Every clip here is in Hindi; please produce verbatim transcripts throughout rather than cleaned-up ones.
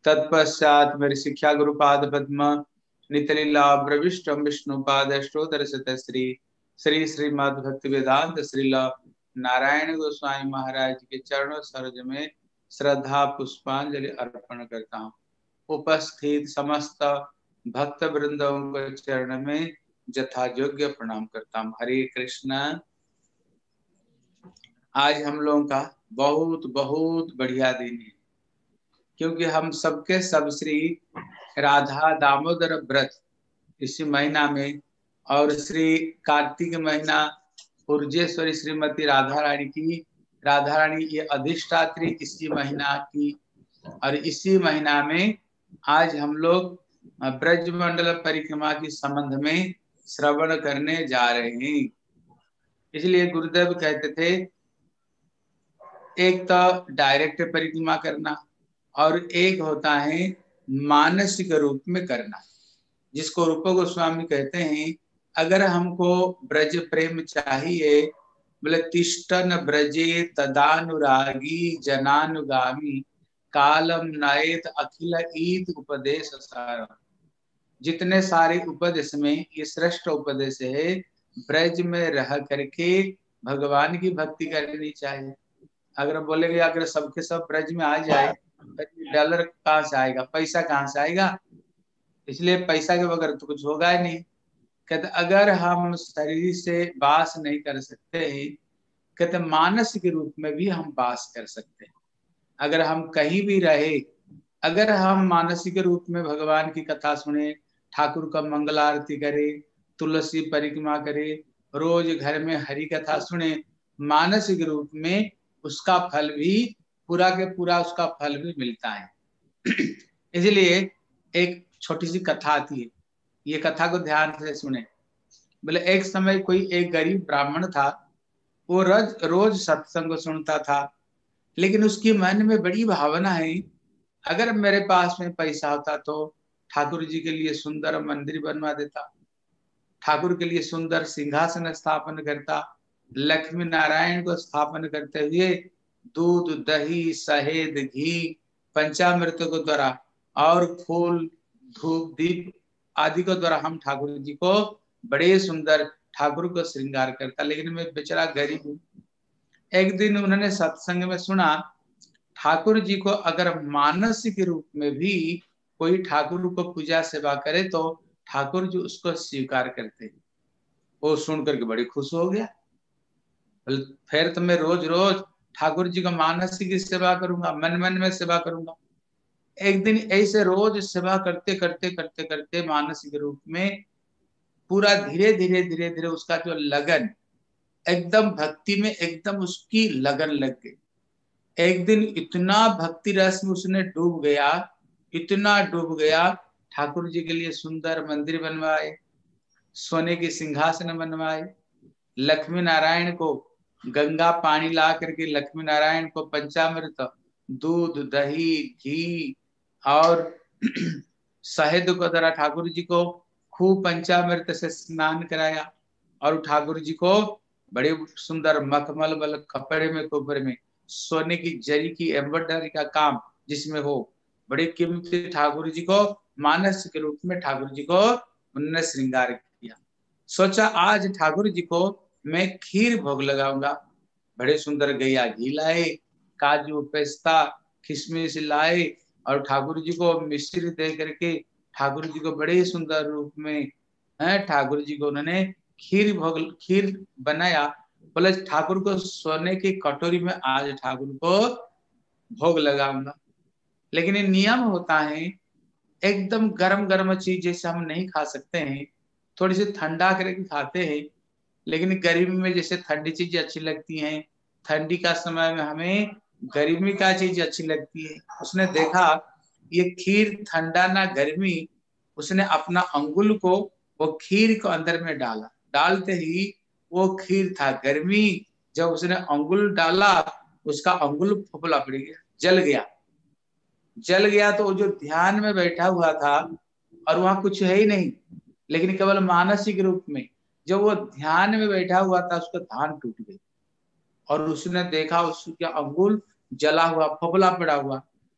तत्पश्चात मेरे शिक्षा गुरुपाद पद्म नितलीला प्रविष्टम विष्णुपाद अष्टोत्तरशत श्री श्री श्रीमद् भक्ति वेदांत श्रीला नारायण गोस्वामी महाराज के चरणों सरोज में श्रद्धा पुष्पांजलि अर्पण करता हूँ। उपस्थित समस्त भक्त वृंदों के चरण में जथा योग्य प्रणाम करता हूँ। हरे कृष्णा। आज हम लोगों का बहुत बहुत बढ़िया दिन है, क्योंकि हम सबके सब श्री राधा दामोदर व्रत इसी महीना में और श्री कार्तिक महीना उर्जेश्वरी श्रीमती राधा रानी की राधा रानी ये अधिष्ठात्री इसी महीना की, और इसी महीना में आज हम लोग ब्रजमंडल परिक्रमा के संबंध में श्रवण करने जा रहे हैं। इसलिए गुरुदेव कहते थे एक तो डायरेक्ट परिक्रमा करना और एक होता है मानसिक रूप में करना, जिसको रूप गोस्वामी कहते हैं अगर हमको ब्रज प्रेम चाहिए, बोले तिष्ठन ब्रजे तदानुरागी जनानुगामी कालम नायत अखिल ईद उपदेश सार। जितने सारे उपदेश में ये श्रेष्ठ उपदेश है, ब्रज में रह करके भगवान की भक्ति करनी चाहिए। अगर बोलेंगे अगर सबके सब ब्रज में आ जाए, डॉलर कहाँ से आएगा, पैसा कहाँ से आएगा? इसलिए पैसा के बगैर तो कुछ होगा ही नहीं। कहते अगर हम शरीर से वास नहीं कर सकते हैं, कहते मानसिक रूप में भी हम वास कर सकते हैं। अगर हम कहीं भी रहे, अगर हम मानसिक रूप में भगवान की कथा सुने, ठाकुर का मंगल आरती करे, तुलसी परिक्रमा करे, रोज घर में हरि कथा सुने, मानसिक रूप में उसका फल भी पूरा के पूरा उसका फल भी मिलता है। इसलिए एक छोटी सी कथा आती है, ये कथा को ध्यान से सुने। बोले एक समय कोई एक गरीब ब्राह्मण था, वो रोज रोज सत्संग सुनता था, लेकिन उसकी मन में बड़ी भावना है अगर मेरे पास में पैसा होता तो ठाकुर जी के लिए सुंदर मंदिर बनवा देता, ठाकुर के लिए सुंदर सिंहासन स्थापन करता, लक्ष्मी नारायण को स्थापन करते हुए दूध दही शहद घी पंचामृत को द्वारा और फूल धूप दीप आदि को द्वारा हम ठाकुर जी को बड़े सुंदर ठाकुर को श्रृंगार करता। लेकिन मैं बेचारा गरीब हूँ। एक दिन उन्होंने सत्संग में सुना ठाकुर जी को अगर मानसिक रूप में भी कोई ठाकुर को पूजा सेवा करे तो ठाकुर जी उसको स्वीकार करते। वो सुन करके बड़ी खुश हो गया। फिर तो मैं रोज रोज ठाकुर जी को मानसिक सेवा करूंगा, मन मन में सेवा करूंगा। एक दिन ऐसे रोज सेवा करते करते करते करते मानसिक रूप में पूरा धीरे धीरे धीरे धीरे उसका जो लगन एकदम भक्ति में एकदम उसकी लगन लग गई। एक दिन इतना भक्ति रस में उसने डूब गया, इतना डूब गया, ठाकुर जी के लिए सुंदर मंदिर बनवाए, सोने की सिंहासन बनवाए, लक्ष्मी नारायण को गंगा पानी ला करके लक्ष्मी नारायण को पंचामृत दूध दही घी और शहद को द्वारा ठाकुर जी को खूब पंचामृत से स्नान कराया, और ठाकुर जी को बड़े सुंदर मखमल वाले कपड़े में कोपरे में सोने की जरी की एम्ब्रॉयडरी का काम जिसमें हो, बड़े कीमती ठाकुर जी को मानस के रूप में ठाकुर जी को उन्होंने श्रृंगार किया। सोचा आज ठाकुर जी को मैं खीर भोग लगाऊंगा। बड़े सुंदर गैया घी लाए, काजू पिस्ता किशमिश लाए और ठाकुर जी को मिश्री दे करके ठाकुर जी को बड़े सुंदर रूप में है ठाकुर जी को उन्होंने खीर भोग खीर बनाया। बोले ठाकुर को सोने की कटोरी में आज ठाकुर को भोग लगाऊंगा। लेकिन ये नियम होता है एकदम गरम गरम चीज जैसे हम नहीं खा सकते हैं, थोड़ी सी ठंडा करके खाते हैं। लेकिन गर्मी में जैसे ठंडी चीजें अच्छी लगती हैं, ठंडी का समय में हमें गर्मी का चीज अच्छी लगती है। उसने देखा ये खीर ठंडा ना गर्मी, उसने अपना अंगुल को वो खीर को अंदर में डाला, डालते ही वो खीर था गर्मी। जब उसने अंगुल डाला उसका अंगुल फुफला पड़ गया, जल गया। जल गया तो जो ध्यान में बैठा हुआ था और वहां कुछ है ही नहीं, लेकिन केवल मानसिक रूप में जब वो ध्यान में बैठा हुआ था उसका ध्यान टूट गई और उसने देखा उसका अंगुल जला हुआ फफला पड़ा हुआ।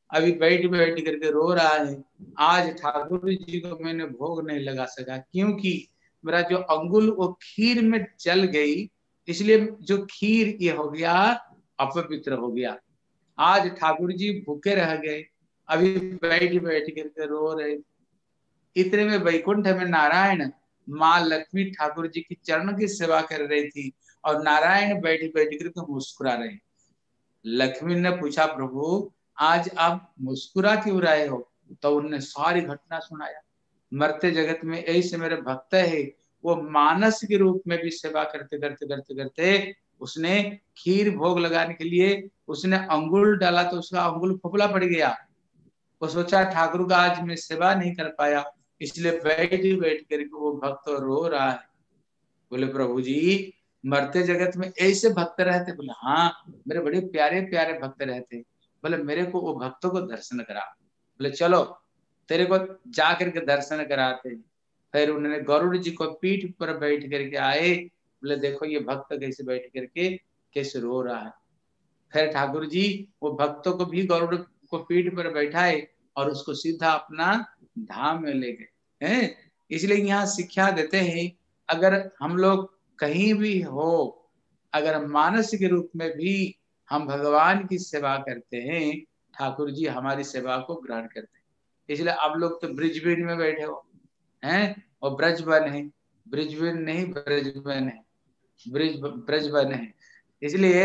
अभी बैठ बैठ करके रो रहा है, आज ठाकुर जी को मैंने भोग नहीं लगा सका क्योंकि मेरा जो अंगुल वो खीर में जल गई, इसलिए जो खीर ये हो गया अपवित्र हो गया। आज ठाकुर जी भूखे रह गए, अभी बैठ बैठ करके रो रहे। इतने में वैकुंठ में नारायण माँ लक्ष्मी ठाकुर जी की चरण की सेवा कर रही थी और नारायण बैठ बैठ करके मुस्कुरा रहे। लक्ष्मी ने पूछा, प्रभु आज आप मुस्कुरा क्यों रहे हो? तो उन्होंने सारी घटना सुनाया। मरते जगत में ऐसे मेरे भक्त है, वो मानस के रूप में भी सेवा करते करते करते करते उसने खीर भोग लगाने के लिए उसने अंगुल डाला तो उसका अंगुल फोफला पड़ गया। वो सोचा ठाकुर का आज मैं सेवा नहीं कर पाया, इसलिए बैठ बैठ कर वो भक्त रो रहा है। बोले प्रभु जी मरते जगत में ऐसे भक्त रहते? बोले हाँ, मेरे बड़े प्यारे प्यारे भक्त रहते। बोले मेरे को वो भक्तों को दर्शन करा। बोले चलो तेरे को जा करके दर्शन कराते। फिर उन्होंने गरुड़ जी को पीठ पर बैठ करके आए। बोले देखो ये भक्त कैसे बैठ करके कैसे रो रहा है। फिर ठाकुर जी वो भक्तों को भी गरुड़ को पीठ पर बैठाए और उसको सीधा अपना धाम में ले गए हैं। इसलिए यहाँ शिक्षा देते हैं, अगर हम लोग कहीं भी हो, अगर मानस के रूप में भी हम भगवान की सेवा करते हैं, ठाकुर जी हमारी सेवा को ग्रहण करते हैं। इसलिए आप लोग तो ब्रिजबेन में बैठे हो हैं, और ब्रजबन है, ब्रिजबेन नहीं ब्रजबन है, ब्रिज ब्रजबन है। इसलिए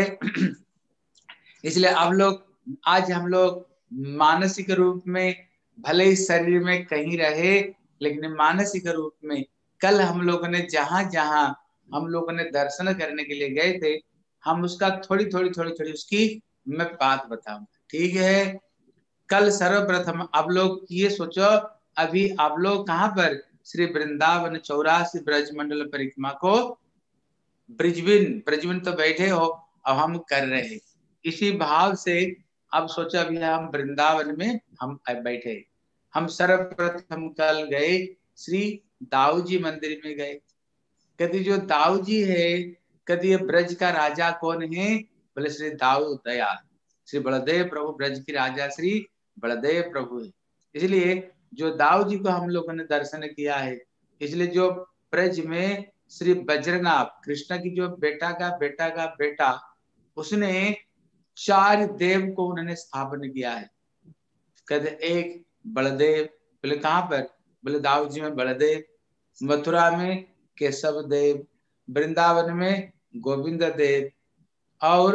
इसलिए आप लोग आज हम लोग मानसिक रूप में भले ही शरीर में कहीं रहे, लेकिन मानसिक रूप में कल हम लोगों ने जहां जहां हम लोगों ने दर्शन करने के लिए गए थे, हम उसका थोड़ी थोड़ी थोड़ी थोड़ी उसकी मैं बात बताऊंगा, ठीक है। कल सर्वप्रथम आप लोग ये सोचो, अभी आप लोग कहाँ पर श्री वृंदावन चौरासी ब्रज मंडल परिक्रमा को ब्रिजबिन ब्रिजबिन तो बैठे हो, अब हम कर रहे हैं इसी भाव से। अब सोचा अभी हम वृंदावन में हम बैठे। हम सर्वप्रथम कल गए श्री दाऊ जी मंदिर में गए। कहते जो दाऊ जी है, कहते ये ब्रज का राजा कौन है? बोले श्री दाऊ दयाल, श्री बलदेव प्रभु ब्रज की राजा श्री बलदेव प्रभु है। इसलिए जो दाऊ जी को हम लोगों ने दर्शन किया है, इसलिए जो ब्रज में श्री बज्रनाभ कृष्ण की जो बेटा का बेटा का बेटा, उसने चार देव को उन्होंने स्थापन किया है। कहते एक बलदेव, बोले कहाँ पर? बोले दाऊ जी में बलदेव, मथुरा में केशव देव, वृंदावन में गोविंद देव, और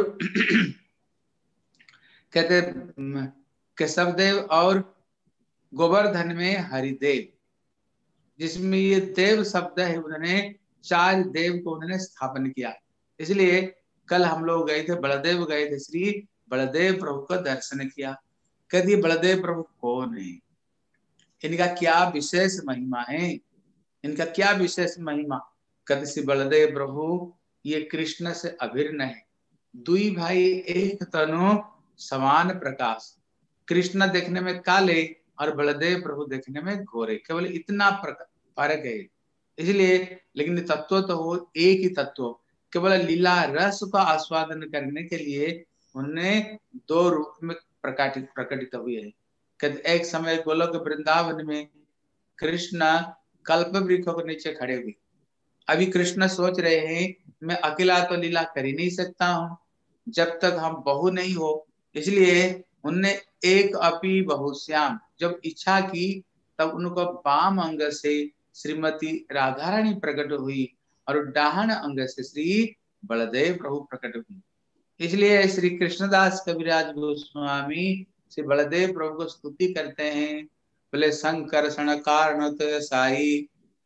कहते केशव देव, और गोवर्धन में हरिदेव। जिसमें ये देव शब्द है, उन्होंने चार देव को उन्होंने स्थापन किया। इसलिए कल हम लोग गए थे, बलदेव गए थे, श्री बलदेव प्रभु का दर्शन किया। कहती बलदेव प्रभु कौन है, इनका क्या विशेष महिमा है, इनका क्या विशेष महिमा? कहते श्री बलदेव प्रभु ये कृष्ण से अभिन्न है, दुई भाई एक तनु समान प्रकाश। कृष्ण देखने में काले और बलदेव प्रभु देखने में गोरे, केवल इतना फर्क है। इसलिए लेकिन तत्व तो वो एक ही तत्व, केवल लीला रस का आस्वादन करने के लिए उन्होंने दो रूप में प्रकटित प्रकटित हुए हैं। एक समय गोलोक वृंदावन में कृष्ण कल्प वृक्ष के नीचे खड़े हुए। अभी कृष्ण सोच रहे हैं मैं अकेला तो लीला कर ही नहीं सकता हूँ जब तक हम बहु नहीं हो, इसलिए उनने एक अपी बहुश्याम जब इच्छा की, तब उनको वाम अंग से श्रीमती राधा रानी प्रकट हुई और डाहन अंग से श्री बलदेव प्रभु प्रकट हुई। इसलिए श्री कृष्णदास कविराज गोस्वामी श्री बलदेव प्रभु को स्तुति करते हैं। बोले संकर्षण कारण साई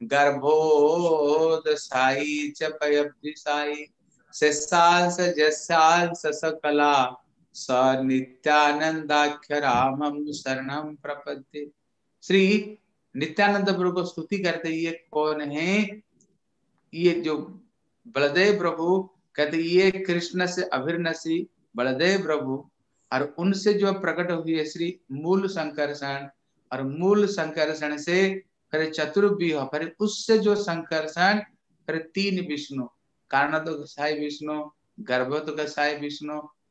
गर्भोद साई चपयब्धि साई शेषांश जस्यांश सकला स नित्यानंदाख्य रामम शरणम प्रपद्ये। श्री नित्यानंद प्रभु को स्तुति करते ये कौन है? ये जो बलदेव प्रभु, कहते ये कृष्ण से अभिन्न श्री बलदेव प्रभु, और उनसे जो प्रकट हुई है श्री मूल संकर्षण, और मूल संकर्षण से फिर चतुर्व्यूह, फिर उससे जो संकर्षण फिर तीन विष्णु, कारण तो गोसाई विष्णु, गर्भ तो गोसाई विष्णु,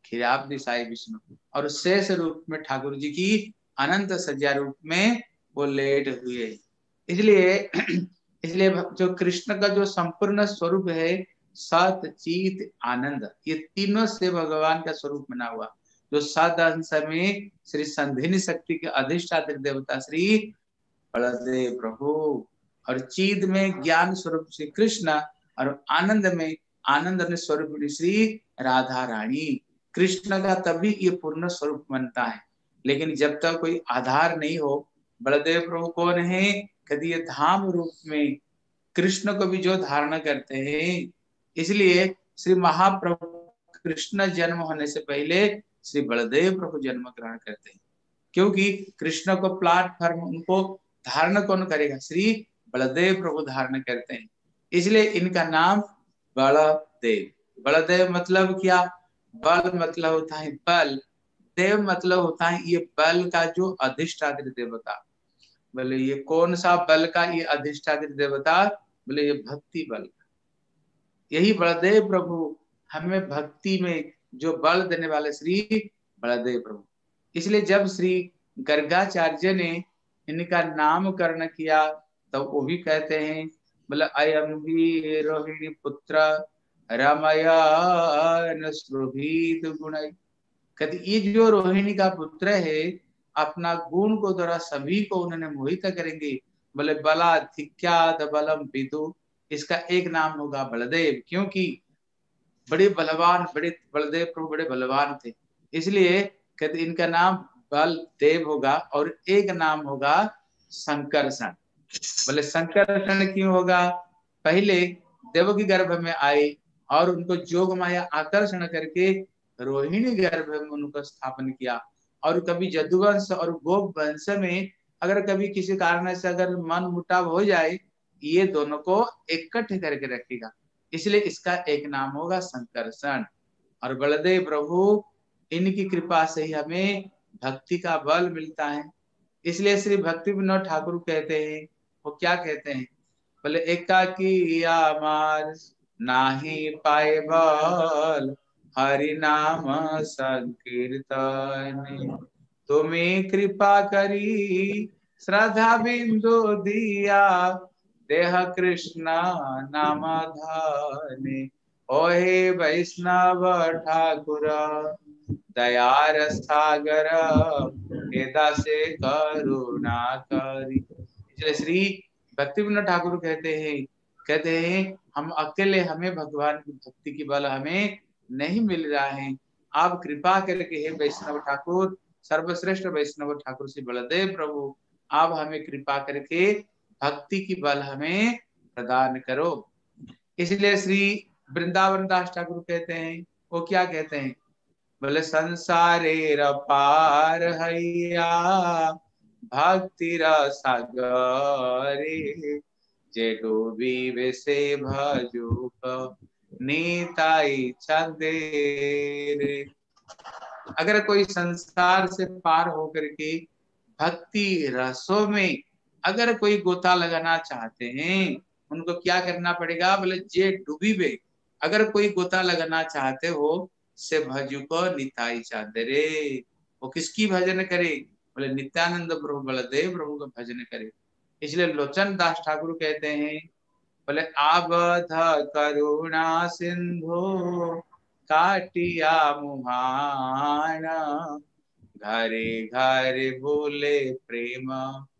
क्षीराब्धि साई विष्णु, और शेष रूप में ठाकुर जी की अनंत सज्जा रूप में वो लेट हुए। इसलिए इसलिए जो कृष्ण का जो संपूर्ण स्वरूप है सत चित आनंद, ये तीनों से भगवान का स्वरूप बना हुआ। जो सत अंश में श्री संधिनी शक्ति के अधिष्ठात्री देवता श्री बलदेव प्रभु, और चिद में ज्ञान स्वरूप श्री कृष्ण, और आनंद में आनंद में स्वरूप श्री राधा रानी। कृष्ण का तभी ये पूर्ण स्वरूप बनता है। लेकिन जब तक कोई आधार नहीं हो, बलदेव प्रभु कौन है? कभी ये धाम रूप में कृष्ण को भी जो धारण करते हैं। इसलिए श्री महाप्रभु कृष्ण जन्म होने से पहले श्री बलदेव प्रभु जन्म ग्रहण करते हैं, क्योंकि कृष्ण को प्लेटफॉर्म उनको धारण कौन करेगा? श्री बलदेव प्रभु धारण करते हैं। इसलिए इनका नाम बलदेव। बलदेव मतलब क्या? बल मतलब होता है बल, देव मतलब होता है ये बल का जो अधिष्ठात्री देवता। बोले ये कौन सा बल का ये अधिष्ठात्री देवता? बोले ये भक्ति बल का। यही बलदेव प्रभु हमें भक्ति में जो बल देने वाले श्री बलदेव प्रभु। इसलिए जब श्री गर्गाचार्य ने इनका नामकरण किया तो वो भी कहते हैं, बोले अयम ही रोहिणी पुत्र रमयान सुरभित गुण। कहते ये जो रोहिणी का पुत्र है अपना गुण को द्वारा सभी को उन्होंने मोहित करेंगे। बोले बलाधिक्याद बलम विदु, इसका एक नाम होगा बलदेव, क्योंकि बड़े बलवान, बड़े बलदेव प्रभु बड़े बलवान थे। इसलिए कहते इनका नाम बलदेव होगा, और एक नाम होगा संकर्षण। बोले संकर्षण क्यों होगा? पहले देव की गर्भ में आए और उनको जोग माया आकर्षण करके रोहिणी गर्भ में उनको स्थापन किया। और कभी जदुवंश और गोप वंश में अगर कभी किसी कारण से अगर मन मुटाव हो जाए, ये दोनों को इकट्ठे करके रखेगा। इसलिए इसका एक नाम होगा संकर्षण। और बलदेव प्रभु, इनकी कृपा से ही हमें भक्ति का बल मिलता है। इसलिए श्री भक्ति विनोद ठाकुर कहते हैं, वो क्या कहते हैं? बोले एकाकी आमार नाही पाए बल, हरि नाम संकीर्तन। तुम्हें कृपा करी श्रद्धा बिंदु दिया, देह कृष्ण नाम धाने। ओहे वैष्णव ठाकुर दयार सागर, वेदा से करुणा करी। इसलिए श्री भक्ति विनोद ठाकुर कहते हैं कहते हैं हम अकेले, हमें भगवान की भक्ति की बल हमें नहीं मिल रहा है। आप कृपा करके हे वैष्णव ठाकुर, सर्वश्रेष्ठ वैष्णव ठाकुर श्री बलदेव प्रभु, आप हमें कृपा करके भक्ति की बल हमें प्रदान करो। इसलिए श्री वृंदावन दास ठाकुर कहते हैं, वो क्या कहते हैं? बोले संसारे पार हैया भक्ति सागरे, जे डूबी वैसे भजुक नीताई चंदेरे। अगर कोई संसार से पार होकर के भक्ति रसों में अगर कोई गोता लगाना चाहते हैं, उनको क्या करना पड़ेगा? बोले जे डूबी वे, अगर कोई गोता लगाना चाहते हो से भजुको निताई चादरे। वो किसकी भजन करे? बोले नित्यानंद प्रभु बलदेव प्रभु का भजन करे। इसलिए लोचन दास ठाकुर कहते हैं, बोले आबध करुणा सिंधु काटिया मुहाना, घरे घरे बोले प्रेम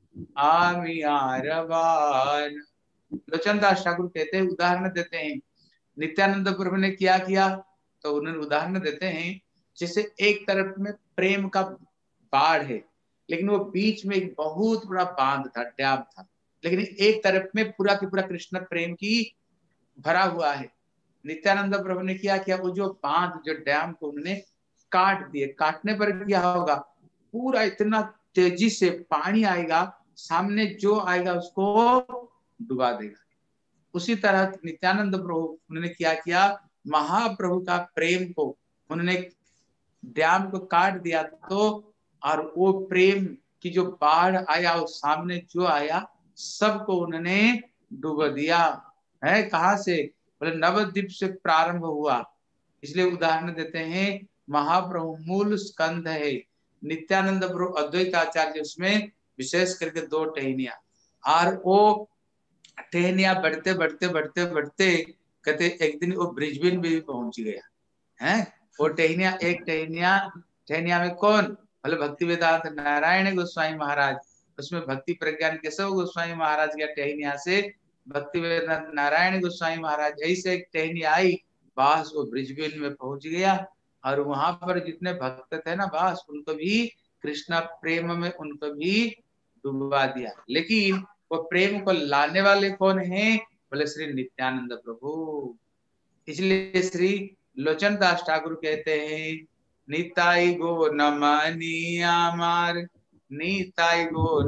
आमियारवान। लोचन दास ठाकुर कहते हैं, उदाहरण देते हैं नित्यानंद प्रभु ने क्या किया, तो उन्होंने उदाहरण देते हैं जैसे एक तरफ में प्रेम का बाढ़ है, लेकिन वो बीच में एक बहुत बड़ा बांध था, डैम था, लेकिन एक तरफ में पूरा की पूरा कृष्ण प्रेम की भरा हुआ है। नित्यानंद प्रभु ने क्या किया? वो जो बांध, जो डैम को उन्होंने काट दिए। काटने पर क्या होगा? पूरा इतना तेजी से पानी आएगा, सामने जो आएगा उसको डुबा देगा। उसी तरह नित्यानंद प्रभु उन्होंने क्या किया? महाप्रभु का प्रेम को उन्होंने डैम को काट दिया, तो और वो प्रेम की जो बाढ़ आया, उस सामने जो आया सबको उन्होंने डुबा दिया है। कहां से? बोले नवद्वीप से प्रारंभ हुआ। इसलिए उदाहरण देते हैं महाप्रभु मूल स्कंध है। नित्यानंद प्रभु अद्वैत आचार्य उसमें विशेष करके दो टहनिया, और वो टहनिया बढ़ते बढ़ते बढ़ते बढ़ते कहते एक दिन वो ब्रिजबिन भी पहुंच गया है। वो टहनिया एक टहनिया टहनिया में कौन, बोले भक्ति वेदांत नारायण गोस्वामी महाराज, उसमें भक्ति प्रज्ञान केशव गोस्वामी महाराज के टहनिया से भक्ति वेदांत नारायण गोस्वामी महाराज ऐसे एक टहनिया आई, बस वो ब्रिजबिन में पहुंच गया। और वहां पर जितने भक्त थे ना बस उनको भी कृष्ण प्रेम में उनको भी डुबा दिया। लेकिन वो प्रेम को लाने वाले कौन हैं, बोले श्री नित्यानंद प्रभु। इसलिए श्री लोचन दास ठाकुर कहते हैं, निताई गो नमनी आमार, निताई गो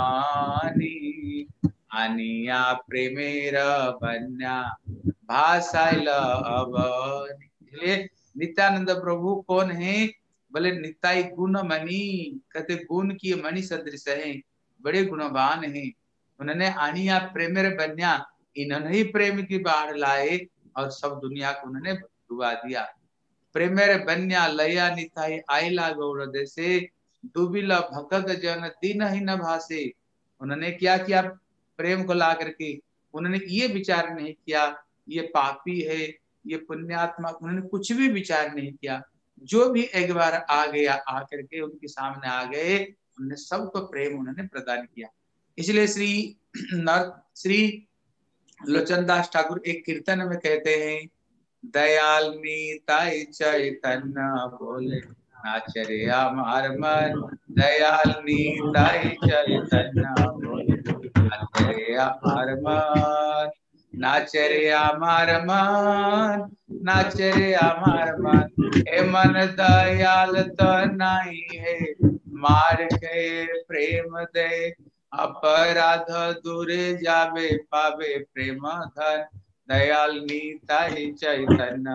नमनी, आनिया प्रेमेर बन्या भाषाइल अवनी। इसलिए नित्यानंद प्रभु कौन है, बोले निताई गुण मणि, कहते गुण की मणि सदृश है, बड़े गुणवान हैं। उन्होंने आनिया प्रेमेर बन्या, इन्होंने ही प्रेम की बाढ़ लाए और सब दुनिया को उन्होंने डुबा दिया। प्रेमेर बन्या लया निताई आइला गौड़ देसे, डूबिला भगत जन दिन ही न भासे। उन्होंने क्या किया, प्रेम को ला करके उन्होंने ये विचार नहीं किया ये पापी है ये पुण्यात्मा, उन्होंने कुछ भी विचार नहीं किया। जो भी एक बार आ गया आकर के उनके सामने आ गए, उन्होंने सबको प्रेम उन्होंने प्रदान किया। इसलिए श्री नर श्री लोचनदास ठाकुर एक कीर्तन में कहते हैं, दयाल नीताई चैतन्य बोले नाचरे हमार मन, दयाल नीताई चैतन्य बोले नाचरे हमार मन, नाचरे हमार मन, नाचरे हमार मन। ए मन दयाल तो नहीं है, मार के प्रेम दे, अपराध दूरे जावे पावे प्रेम धन, दयाल नीताई चैतन्य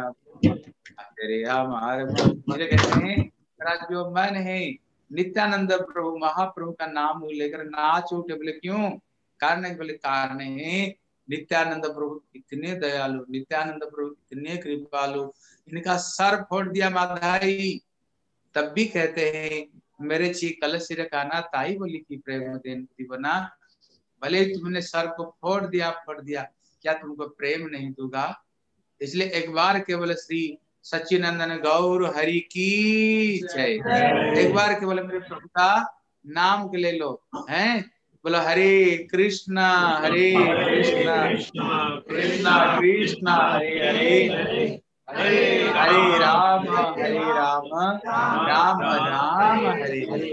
तेरे हमारे मन। कहते हैं मेरा जो मन है नित्यानंद प्रभु महाप्रभु का नाम लेकर नाच उठे। बोले क्यों, कारण बोले कारण है नित्यानंद प्रभु इतने दयालु, नित्यानंद प्रभु इतने कृपालु, इनका सर फोड़ दिया माधाई तब भी कहते हैं मेरे ची कल सिर काना ताई बोली की प्रेम देन बना, भले तुमने सर को फोड़ दिया फोड़ दिया, क्या तुमको प्रेम नहीं दूंगा। इसलिए एक बार केवल श्री सच्चिनंदन गौर हरि की जय, एक बार केवल मेरे प्रभु का नाम के ले लो हैं, बोलो हरे कृष्णा हरे कृष्णा कृष्णा कृष्णा हरे हरे, हरे हरे राम हरे राम राम राम हरे हरे।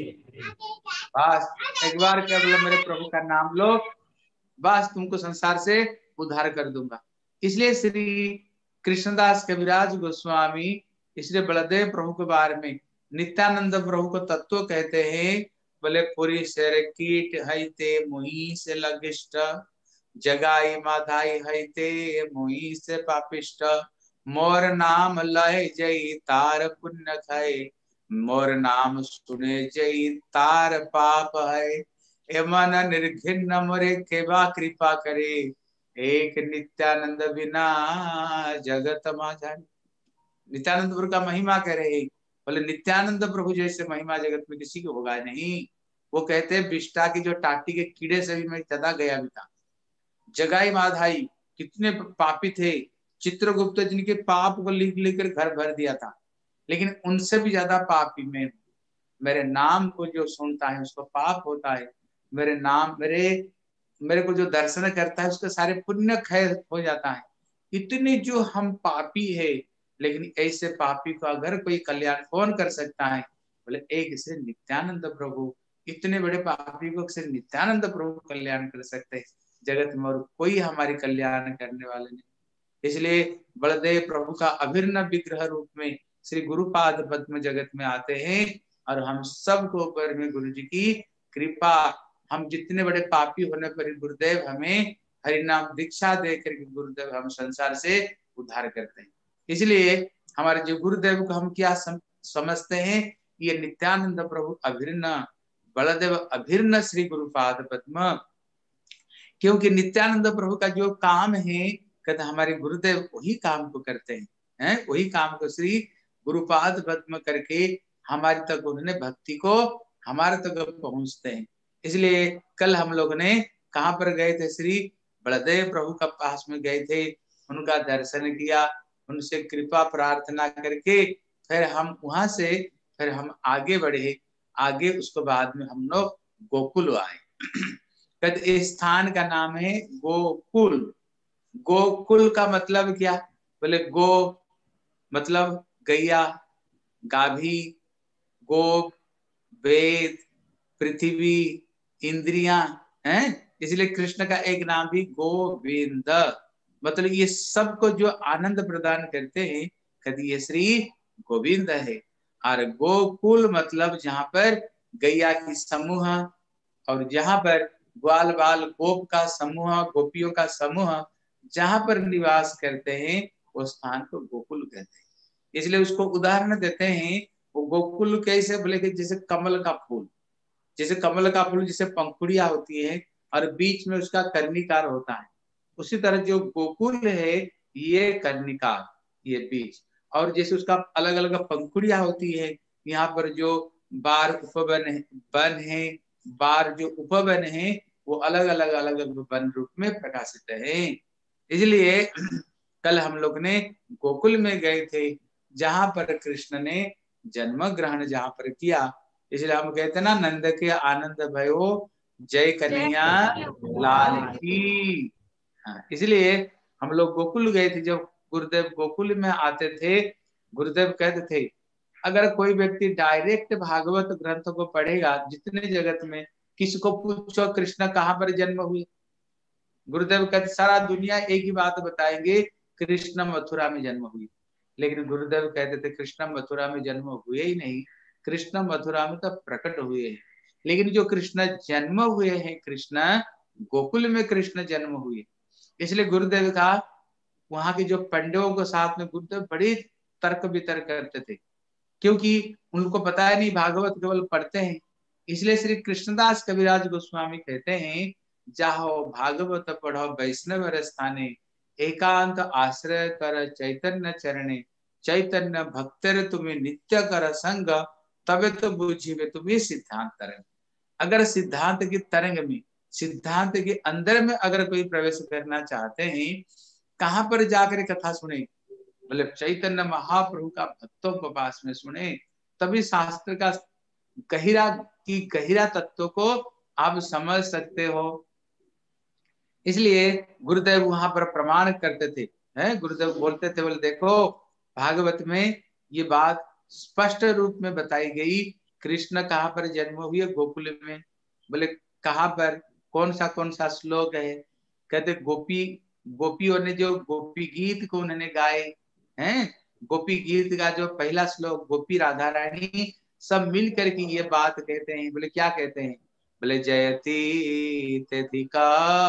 बस एक बार केवल मेरे प्रभु का नाम लो, बस तुमको संसार से उद्धार कर दूंगा। इसलिए श्री कृष्णदास कविराज गोस्वामी इसलिए बलदेव प्रभु के बारे में नित्यानंद प्रभु को तत्व कहते हैं, बोले पुरी शेर कीट हईते मुही से लगिष्ट, जगाई माधाई हईते मुही से पापिष्ट, मोर नाम लय जय तार पुण्य खाए, मोर नाम सुने जय तार पाप है, एमन निर्घिन्न मोरे केवा कृपा करे, एक नित्यानंद बिना जगत माझारी। नित्यानंद प्रभु का महिमा कह रहे, बोले नित्यानंद प्रभु जैसे महिमा जगत में किसी को होगा नहीं। वो कहते हैं विष्टा की जो टाटी के कीड़े से भी मैं तदा गया भी था। जगाई माधाई कितने पापी थे, चित्रगुप्त जिनके पाप को लिख लिख कर घर भर दिया था, लेकिन उनसे भी ज्यादा पापी मैं। मेरे नाम को जो सुनता है उसको पाप होता है, मेरे नाम मेरे मेरे को जो दर्शन करता है उसके सारे पुण्य क्षय हो जाता है। इतने जो हम पापी है, लेकिन ऐसे पापी को अगर कोई कल्याण कौन कर सकता है, बोले एक श्री नित्यानंद प्रभु। इतने बड़े पापी को श्री नित्यानंद प्रभु कल्याण कर सकते हैं, जगत में और कोई हमारी कल्याण करने वाले नहीं। इसलिए बलदेव प्रभु का अभिन्न विग्रह रूप में श्री गुरुपाद पद्म जगत में आते हैं, और हम सबको ऊपर में गुरु जी की कृपा, हम जितने बड़े पापी होने पर गुरुदेव हमें हरिनाम दीक्षा दे करके गुरुदेव हम संसार से उद्धार करते हैं। इसलिए हमारे जो गुरुदेव को हम क्या सम, समझते हैं, ये नित्यानंद प्रभु अभिन्न बलदेव अभिन्न श्री गुरुपाद पद्म, क्योंकि नित्यानंद प्रभु का जो काम है कहते हमारे गुरुदेव वही काम को करते हैं, हैं? वही काम को श्री गुरुपाद पद्म करके हमारे तक उन्होंने भक्ति को हमारे तक पहुंचते हैं। इसलिए कल हम लोग ने कहाँ पर गए थे? श्री बलदेव प्रभु का पास में गए थे, उनका दर्शन किया, उनसे कृपा प्रार्थना करके फिर हम वहां से फिर हम आगे बढ़े। आगे उसके बाद में हम लोग गोकुल आए। इस स्थान का नाम है गोकुल। गोकुल का मतलब क्या? बोले गो मतलब गैया, गाभी, गोप, वेद, पृथ्वी, इंद्रियां हैं, इसलिए कृष्ण का एक नाम भी गोविंद, मतलब ये सबको जो आनंद प्रदान करते हैं कभी ये श्री गोविंद है। और गोकुल मतलब जहां पर गैया की समूह और जहां पर ग्वाल बाल गोप का समूह, गोपियों का समूह जहां पर निवास करते हैं उस स्थान को गोकुल कहते हैं। इसलिए उसको उदाहरण देते हैं, वो गोकुल कैसे? बोले कि जैसे कमल का फूल, जैसे कमल का फूल जैसे पंखुड़ियां होती है और बीच में उसका कर्णिकार होता है, उसी तरह जो गोकुल है ये कर्णिकार, ये बीज, और जैसे उसका अलग अलग पंखुड़ियां होती है, यहाँ पर जो बार उपवन है, वन है, बार जो उपवन है वो अलग अलग अलग अलग वन रूप में प्रकाशित है। इसलिए कल हम लोग ने गोकुल में गए थे जहां पर कृष्ण ने जन्म ग्रहण जहां पर किया, इसलिए हम कहते हैं ना, नंद के आनंद भयो जय कन्हैया लाल की। हाँ, इसलिए हम लोग गोकुल गए थे। जब गुरुदेव गोकुल में आते थे, गुरुदेव कहते थे अगर कोई व्यक्ति डायरेक्ट भागवत ग्रंथ को पढ़ेगा, जितने जगत में किसी को पूछो कृष्ण कहाँ पर जन्म हुए, गुरुदेव कहते सारा दुनिया एक ही बात बताएंगे, कृष्ण मथुरा में जन्म हुई। लेकिन गुरुदेव कहते थे कृष्ण मथुरा में जन्म हुए ही नहीं, कृष्ण मथुरा में तो प्रकट हुए हैं। लेकिन जो कृष्ण जन्म हुए हैं, कृष्ण गोकुल में कृष्ण जन्म हुए। इसलिए गुरुदेव का वहां के जो पंडितों के साथ में गुरुदेव बड़ी तर्क वितर्क करते थे, क्योंकि उनको पता है नहीं, भागवत केवल पढ़ते हैं। इसलिए श्री कृष्णदास कविराज गोस्वामी कहते हैं, जाहो भागवत पढ़ो वैष्णव स्थाने, एकांत आश्रय कर चैतन्य चरणे, चैतन्य भक्तर तुम्हें नित्य कर संग, तबे तो बुझिबे तुम्हें सिद्धांत तरंग। अगर सिद्धांत की तरंग में, सिद्धांत के अंदर में अगर कोई प्रवेश करना चाहते हैं, कहाँ पर जाकर कथा सुने? मतलब चैतन्य महाप्रभु का भक्तों के पास में सुने, तभी शास्त्र का गहिरा की गहिरा तत्व को आप समझ सकते हो। इसलिए गुरुदेव वहां पर प्रमाण करते थे, हैं? गुरुदेव बोलते थे, बोले देखो भागवत में ये बात स्पष्ट रूप में बताई गई, कृष्ण कहाँ पर जन्म हुए? गोकुल में। बोले कहाँ पर? कौन सा कौन सा श्लोक है? कहते गोपी गोपियों ने जो गोपी गीत को उन्होंने गाए हैं, गोपी गीत का जो पहला श्लोक गोपी राधा रानी सब मिल करके ये बात कहते हैं। बोले क्या कहते हैं? बोले जयति तिथिका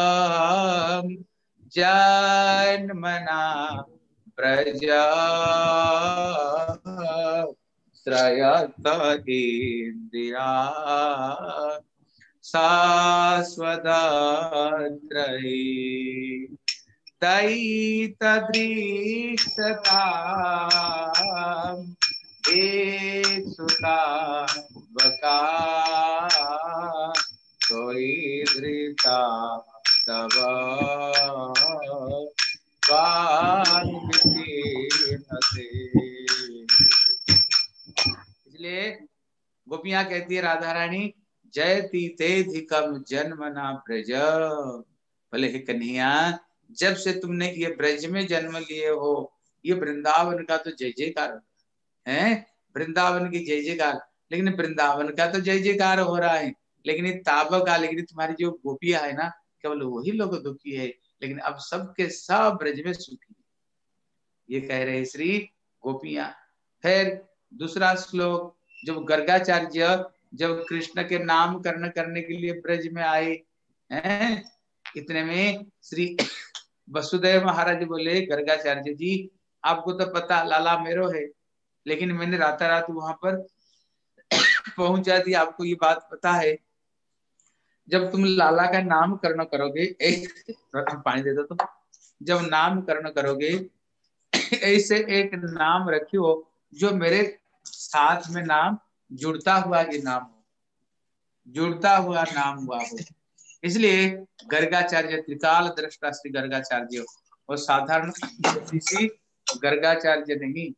जन्मना प्रजा त्रयत इंदिरा शाश्वतत्रयी तैतदृष्टता सुता बका कोई धृता तब इसलिए गोपियां कहती है राधा रानी, जयति तेधिकम जन्मना ब्रज। बोले हे कन्हैया, जब से तुमने ये ब्रज में जन्म लिए हो, ये वृंदावन का तो जय जयकार है, वृंदावन की जय जयकार। लेकिन वृंदावन का तो जय जयकार हो रहा है, लेकिन ताब का, लेकिन तुम्हारी जो गोपियां है ना, केवल वही लोग दुखी है, लेकिन अब सबके सब ब्रज में सुखी। ये कह रहे श्री गोपियां। फिर दूसरा श्लोक, जब गर्गाचार्य जब कृष्ण के नाम करण करने के लिए ब्रज में आए हैं, इतने में श्री वसुदेव महाराज बोले गर्गाचार्य जी, आपको तो पता लाला मेरो है, लेकिन मैंने राता रात वहां पर पहुंचा दिया, आपको ये बात पता है, जब तुम लाला का नाम करण करोगे, एक पानी दे दो तो, जब नाम करण करोगे ऐसे एक नाम रखियो जो मेरे साथ में नाम जुड़ता हुआ ये नाम हो, जुड़ता हुआ नाम हुआ हो। इसलिए गर्गाचार्य त्रिकाल दृष्टा श्री गर्गाचार्य और साधारण ज्योतिषी गर्गाचार्य नहीं।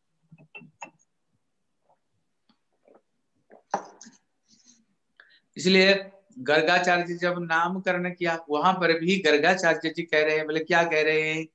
इसलिए गर्गाचार्य जी जब नामकरण किया वहां पर भी गर्गाचार्य जी कह रहे हैं, बोले क्या कह रहे हैं?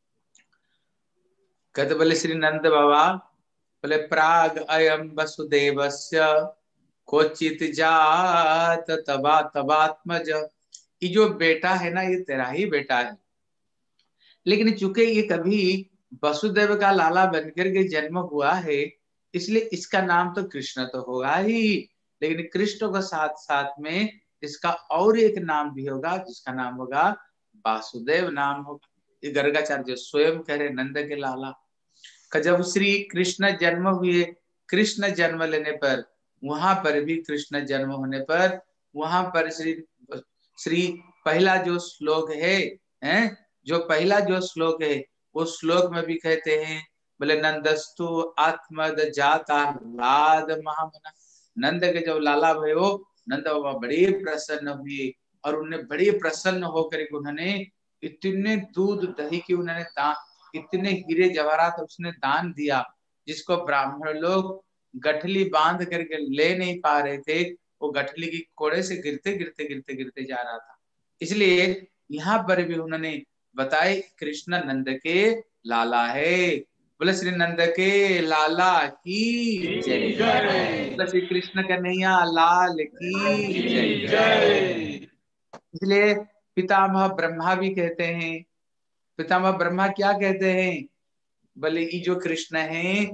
कहते बोले श्री नंद बाबा बोले प्राग अयम वसुदेवस्य कोचित जात तबा तबात्मज। ये जो बेटा है ना ये तेरा ही बेटा है, लेकिन चूंकि ये कभी वसुदेव का लाला बनकर के जन्म हुआ है इसलिए इसका नाम तो कृष्ण तो होगा ही, लेकिन कृष्ण के साथ साथ में इसका और एक नाम भी होगा जिसका नाम होगा वासुदेव नाम होगा। ये गर्गाचार्य स्वयं कह रहे नंद के लाला। जब श्री कृष्ण जन्म हुए, कृष्ण जन्म लेने पर वहां पर भी कृष्ण जन्म होने पर वहां पर श्री श्री पहला जो श्लोक है, हैं जो पहला जो श्लोक है उस श्लोक में भी कहते हैं बोले नंदस्तु आत्मद जाता लाद महामना। नंद के जब लाला भय हो नंद बाबा बड़े प्रसन्न हुए और उन्हें बड़े प्रसन्न होकर उन्होंने इतने दूध दही की उन्होंने दान, इतने हीरे जवाहरात उसने दान दिया जिसको ब्राह्मण लोग गठली बांध करके ले नहीं पा रहे थे, वो गठली की कोड़े से गिरते गिरते गिरते गिरते जा रहा था। इसलिए यहाँ पर भी उन्होंने बताए कृष्ण नंद के लाला है। बोले श्री नंद के लाला की जय, श्री कृष्ण कन्हैया लाल की जय। इसलिए पितामह ब्रह्मा भी कहते हैं, पितामह ब्रह्मा क्या कहते हैं? बोले ये जो कृष्ण है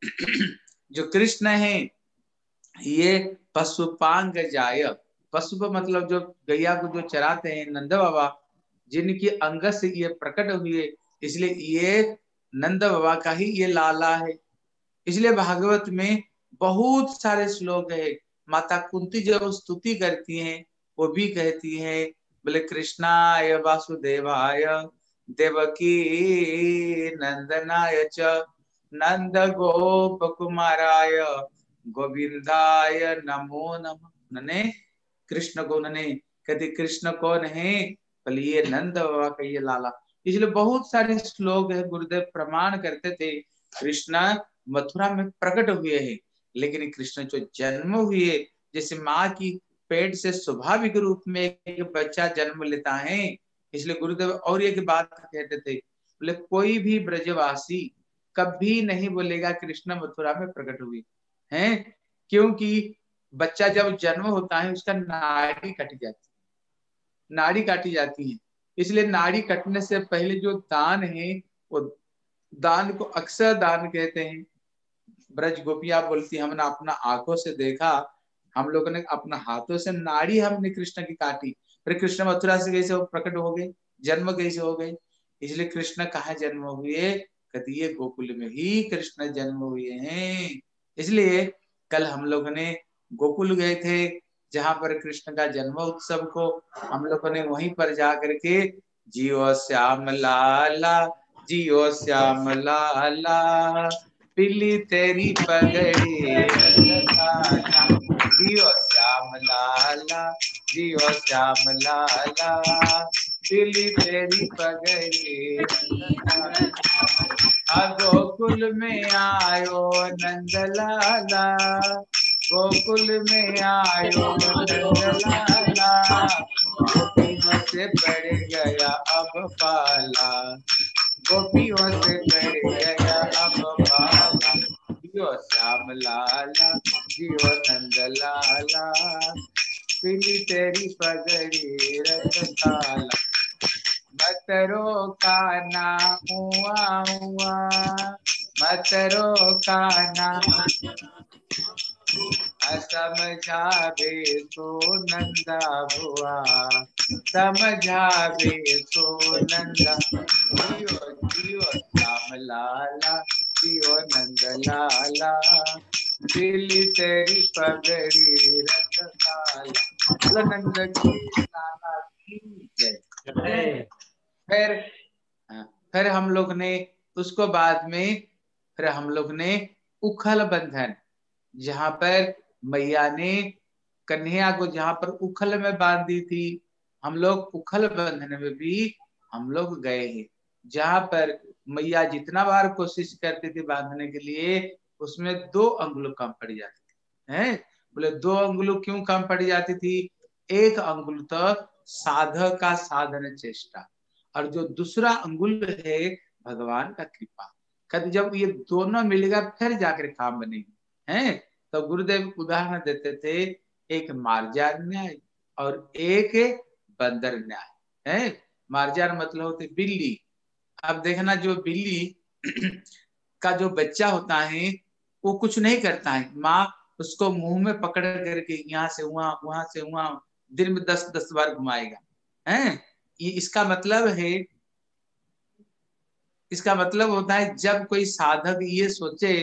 जो कृष्ण है ये पशुपांग जाय। पशु मतलब जो गैया को जो चराते हैं नंद बाबा जिनकी अंग से ये प्रकट हुए, इसलिए ये नंद बाबा का ही ये लाला है। इसलिए भागवत में बहुत सारे श्लोक है। माता कुंती जब स्तुति करती हैं वो भी कहती है बोले कृष्णाय वासुदेवाय देवकी नंदनाय च नंद गोप कुमाराय गोविंदाय नमो नमः। उन्होंने कृष्ण को उन्होंने कहते कृष्ण कौन है? बोले ये नंद बाबा का ये लाला। इसलिए बहुत सारे श्लोक है गुरुदेव प्रमाण करते थे कृष्ण मथुरा में प्रकट हुए हैं, लेकिन कृष्ण जो जन्म हुए जैसे माँ की पेट से स्वाभाविक रूप में एक बच्चा जन्म लेता है, इसलिए गुरुदेव और एक बात कहते थे बोले कोई भी ब्रजवासी कभी नहीं बोलेगा कृष्ण मथुरा में प्रकट हुए हैं, क्योंकि बच्चा जब जन्म होता है उसका नाड़ी कटी जाती है, नाड़ी काटी जाती है। इसलिए नाड़ी कटने से पहले जो दान है वो दान को अक्सर दान कहते हैं। ब्रज गोपियां बोलती हमने अपना आंखों से देखा, हम लोगों ने अपना हाथों से नाड़ी हमने कृष्ण की काटी, फिर कृष्ण मथुरा से कैसे प्रकट हो गए, जन्म कैसे हो गए? इसलिए कृष्ण कहाँ जन्म हुए? कहती है गोकुल में ही कृष्ण जन्म हुए हैं। इसलिए कल हम लोगों ने गोकुल गए थे जहां पर कृष्ण का जन्म उत्सव को हम लोगों ने वहीं पर जा करके जियो श्याम लाला जियो श्याम लाला पीली तेरी पगड़ी जियो श्याम लाला जियो श्याम लाला पीली तेरी पगड़ी। गोकुल में आयो नंद लाला गोकुल में आयो नंद लाला गोपियों से बढ़ गया अब पाला गोपियों से बढ़ गया अब पाला जियो श्याम लाला जियो नंद लाला पीली तेरी पगड़ी रखताला मतरो का ना हुआ हुआ मतरो का ना समझावे तो नंदा भुआ समझावे तो नंदा जियो जियो श्याम लाला जियो नंद लाला दिल्ली तेरी पगड़ी रखताला नंद की लाला की जय। फिर फिर हम लोग ने उसको बाद में फिर हम लोग ने उखल बंधन, जहां पर मैया ने कन्हैया को जहां पर उखल में बांधी थी, हम लोग उखल बंधन में भी हम लोग गए हैं, जहां पर मैया जितना बार कोशिश करती थी बांधने के लिए, उसमें दो अंगुल कम पड़ जाती थी। हैं बोले दो अंगुल क्यों कम पड़ जाती थी? एक अंगुल तो साधक का साधन चेष्टा, और जो दूसरा अंगुल है भगवान का कृपा। कहते जब ये दोनों मिलेगा फिर जाकर काम बनेगी। हैं तो गुरुदेव उदाहरण देते थे, एक मार्जार न्याय और एक बंदर न्याय। है मार्जार मतलब होती बिल्ली। अब देखना जो बिल्ली का जो बच्चा होता है वो कुछ नहीं करता है, माँ उसको मुंह में पकड़ करके यहाँ से वहां वहां से वहां दिन में दस दस बार घुमाएगा। हैं ये इसका मतलब है, इसका मतलब होता है जब कोई साधक ये सोचे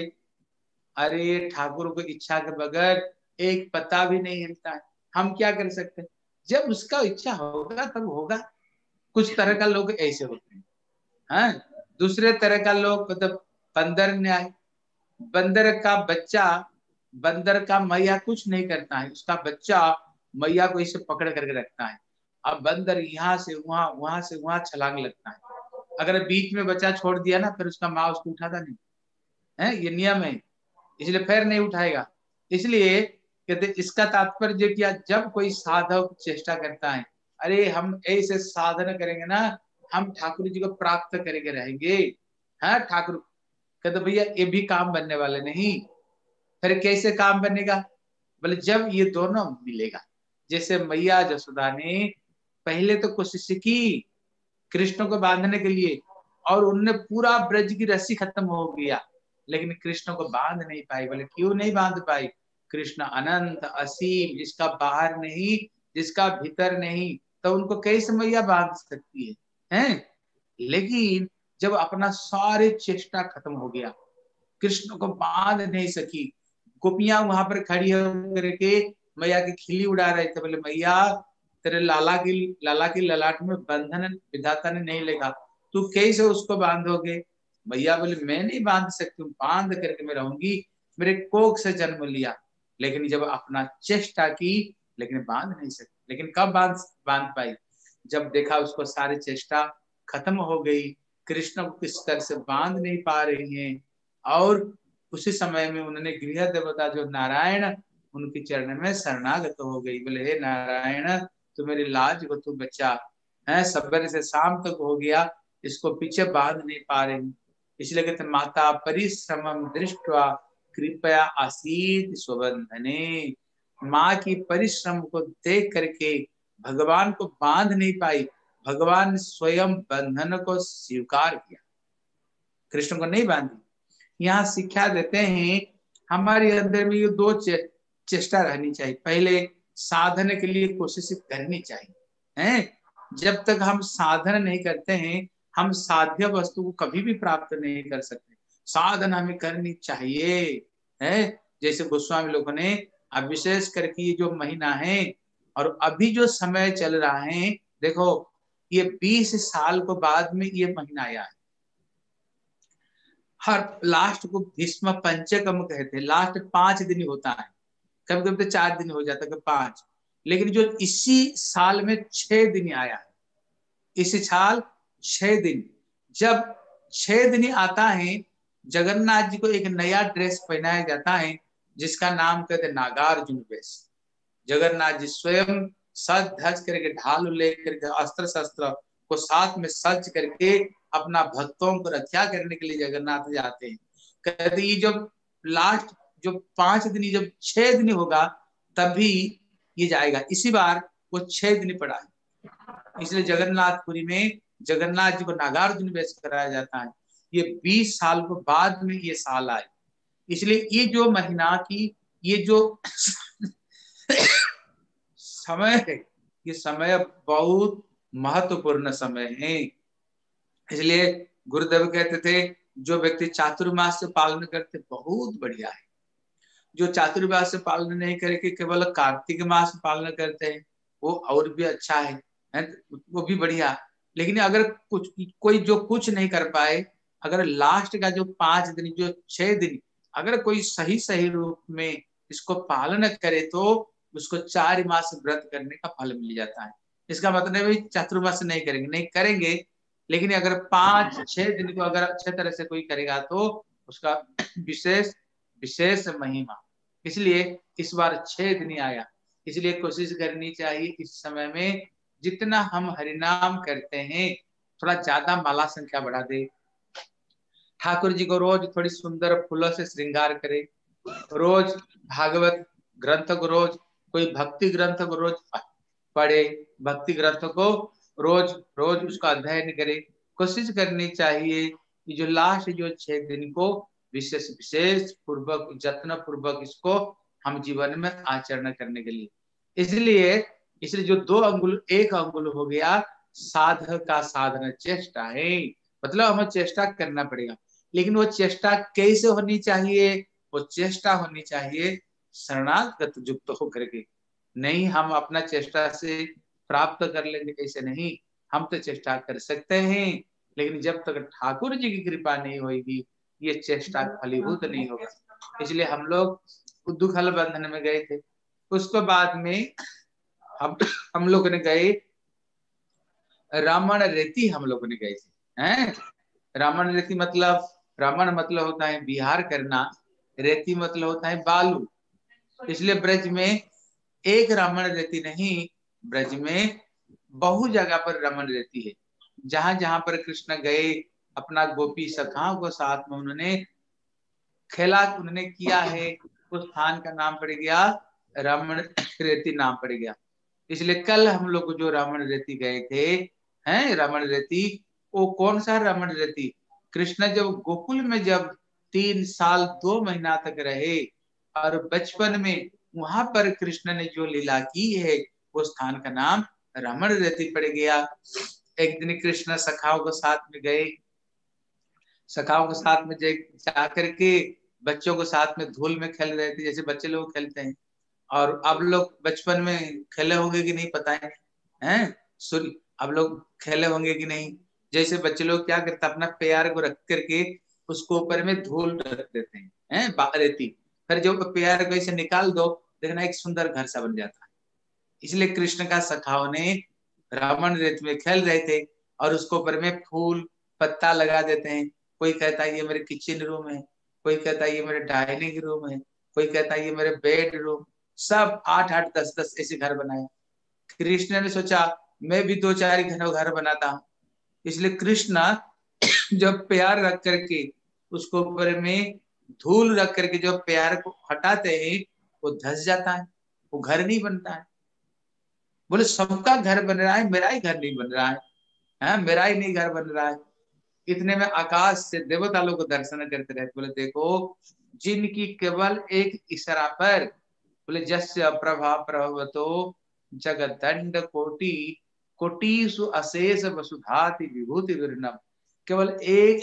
अरे ठाकुर को इच्छा के बगैर एक पता भी नहीं हिलता है, हम क्या कर सकते हैं? जब उसका इच्छा होगा तब होगा। कुछ तरह का लोग ऐसे होते हैं। हाँ दूसरे तरह का लोग मतलब बंदर न्याय, बंदर का बच्चा, बंदर का मैया कुछ नहीं करता है, उसका बच्चा मैया को इसे पकड़ करके रखता है। अब बंदर यहाँ से वहां वहां से वहां छलांग लगता है, अगर बीच में बच्चा छोड़ दिया ना फिर उसका माँ उसको उठाता नहीं है, ये नियम है, इसलिए फिर नहीं उठाएगा। इसलिए कहते इसका तात्पर्य किया, जब कोई साधक चेष्टा करता है अरे हम ऐसे साधन करेंगे ना हम ठाकुर जी को प्राप्त करेंगे रहेंगे, हाँ ठाकुर, कहते भैया ये भी काम बनने वाले नहीं। फिर कैसे काम बनेगा? बोले जब ये दोनों मिलेगा। जैसे मैया जसोदा ने पहले तो कोशिश की कृष्ण को बांधने के लिए, और उनने पूरा ब्रज की रस्सी खत्म हो गया, लेकिन कृष्ण को बांध नहीं पाई। बोले क्यों नहीं बांध पाई? कृष्ण अनंत असीम, जिसका बाहर नहीं जिसका भीतर नहीं, तो उनको कैसे मैया बांध सकती है, हैं? लेकिन जब अपना सारे चेष्टा खत्म हो गया, कृष्ण को बांध नहीं सकी, गोपियां वहां पर खड़ी होकर के मैया की खिल्ली उड़ा रहे थे। बोले मैया तेरे लाला की लाला की ललाट में बंधन विधाता ने नहीं लगा, तू कैसे उसको बांधोगे? मैया बोले मैं नहीं बांध सकती हूँ, बांध करके मैं रहूंगी, मेरे कोख से जन्म लिया। लेकिन जब अपना चेष्टा की लेकिन बांध नहीं सकती। लेकिन कब बांध बांध पाई? जब देखा उसको सारी चेष्टा खत्म हो गई, कृष्ण को किस तरह से बांध नहीं पा रही हैं, और उसी समय में उन्होंने गृह देवता जो नारायण उनके चरण में शरणागत हो गई। बोले हे नारायण तू मेरी लाज को तू बचा है, सवेरे से शाम तक हो गया, इसको पीछे बांध नहीं पा रही। इसलिए कहते माता परिश्रमम दृष्टवा कृपया आसीत स्वबंधने, माँ की परिश्रम को देख करके भगवान को बांध नहीं पाई, भगवान स्वयं बंधन को स्वीकार किया, कृष्ण को नहीं बांधी। यहाँ शिक्षा देते हैं हमारे अंदर में ये दो चे, चेष्टा रहनी चाहिए। पहले साधन के लिए कोशिश करनी चाहिए, हैं? जब तक हम साधन नहीं करते हैं हम साध्य वस्तु को कभी भी प्राप्त नहीं कर सकते। साधन हमें करनी चाहिए, है? जैसे गोस्वामी लोगों ने, अब विशेष करके ये जो महीना है और अभी जो समय चल रहा है, देखो ये बीस साल को बाद में ये महीना आया है। हर लास्ट को भीष्म पंचकम कहते हैं, लास्ट पांच दिन होता है, कभी कभी तो चार दिन हो जाता है, पांच, लेकिन जो इसी साल में छह दिन आया है, इसी साल छह दिन, जब छह दिन आता है जगन्नाथ जी को एक नया ड्रेस पहनाया जाता है जिसका नाम कहते हैं नागार्जुन वेश। जगन्नाथ जी स्वयं सज धज करके ढाल लेकर के अस्त्र शस्त्र को साथ में सज करके अपना भक्तों को रक्षा करने के लिए जगन्नाथ जाते हैं। कहते ये जब लास्ट जो पांच दिन जब छह दिन होगा तभी ये जाएगा, इसी बार वो छह दिन पड़ा है। इसलिए जगन्नाथपुरी में जगन्नाथ जी को नागार्जुन वेश कराया जाता है। ये बीस साल को बाद में ये साल आए, इसलिए ये जो महीना की ये जो समय है, ये समय बहुत महत्वपूर्ण समय है। इसलिए गुरुदेव कहते थे जो व्यक्ति चातुर्मास से पालन करते बहुत बढ़िया है, जो चातुर्मास से पालन नहीं करके केवल कार्तिक मास पालन करते हैं वो और भी अच्छा है, है? वो भी बढ़िया। लेकिन अगर कुछ कोई जो कुछ नहीं कर पाए, अगर लास्ट का जो पांच दिन जो छह दिन अगर कोई सही सही रूप में इसको पालन करे तो उसको चार मास व्रत करने का फल मिल जाता है। इसका मतलब है चतुर्मास नहीं करेंगे, नहीं करेंगे, लेकिन अगर पांच छह दिन को अगर अच्छे तरह से कोई करेगा तो उसका विशेष विशेष महिमा। इसलिए इस बार छह दिन आया, इसलिए कोशिश करनी चाहिए इस समय में जितना हम हरिनाम करते हैं थोड़ा ज्यादा माला संख्या बढ़ा दे। ठाकुर जी को रोज थोड़ी सुंदर फूलों से श्रृंगार करे, रोज भागवत ग्रंथ को रोज कोई भक्ति ग्रंथ को रोज पढ़े, भक्ति ग्रंथ को रोज रोज उसका अध्ययन करे। कोशिश करनी चाहिए कि जो लास्ट जो छह दिन को विशेष विशेष पूर्वक जत्न पूर्वक इसको हम जीवन में आचरण करने के लिए। इसलिए इसलिए जो दो अंगुल एक अंगुल हो गया साधक का साधन चेष्टा है, मतलब हमें चेष्टा करना पड़ेगा। लेकिन वो चेष्टा कैसे होनी चाहिए? वो चेष्टा होनी चाहिए शरणागत युक्त होकर के। नहीं हम अपना चेष्टा से प्राप्त कर लेंगे ऐसे नहीं, हम तो चेष्टा कर सकते हैं, लेकिन जब तक ठाकुर जी की कृपा नहीं होगी ये चेष्टा फलीभूत नहीं होगा। इसलिए हम लोग दुखल बंधन में गए थे। उसके बाद में हम हम लोग ने गए रावण रेती, हम लोग ने गए थे हैं। रावण रेती मतलब रावण मतलब होता है विहार करना, रेती मतलब होता है बालू। इसलिए ब्रज में एक रावण रेती नहीं, ब्रज में बहु जगह पर रावण रेती है। जहां जहां पर कृष्ण गए अपना गोपी सखाओं को साथ में उन्होंने खेला, उन्होंने किया है, उस स्थान का नाम पड़ गया रावण रेती नाम पड़ गया। इसलिए कल हम लोग जो रावण रेती गए थे हैं, रावण रेती, वो कौन सा रावण रेती? कृष्ण जब गोकुल में जब तीन साल दो महीना तक रहे और बचपन में वहां पर कृष्ण ने जो लीला की है वो स्थान का नाम रावण रेती पड़ गया। एक दिन कृष्ण सखाओं के साथ में गए, सखाओं के साथ में जा करके बच्चों के साथ में धूल में खेल रहे थे जैसे बच्चे लोग खेलते हैं। और अब लोग बचपन में खेले होंगे कि नहीं पता है हैं, सूर्य अब लोग खेले होंगे कि नहीं। जैसे बच्चे लोग क्या करते हैं अपना पैर को रख करके उसको ऊपर में धूल रख देते हैं हैं रेती, फिर जब पैर को ऐसे निकाल दो देखना एक सुंदर घर सा बन जाता है। इसलिए कृष्ण का सखाओं ने रावण रेत में खेल रहे थे और उसको ऊपर में फूल पत्ता लगा देते हैं। कोई कहता है ये मेरे किचन रूम है, कोई कहता है ये मेरे डाइनिंग रूम है, कोई कहता है ये मेरे बेड रूम, सब आठ आठ दस दस ऐसे घर बनाए। कृष्ण ने सोचा मैं भी दो चार घर घर बनाता हूँ। इसलिए कृष्ण जब प्यार रख करके उसको ऊपर में धूल रख करके जब प्यार को हटाते हैं वो धस जाता है, वो घर नहीं बनता है। बोले सबका घर बन रहा है मेरा ही घर नहीं बन रहा है, है? मेरा ही नहीं घर बन रहा है। इतने में आकाश से देवता लोग दर्शन करते रहते, बोले देखो जिनकी केवल एक इशारा पर, बोले जस्य प्रभा प्रभवतो जगदंड कोटि कोटिषु अशेष वसुधाति विभूति विर्णम, केवल एक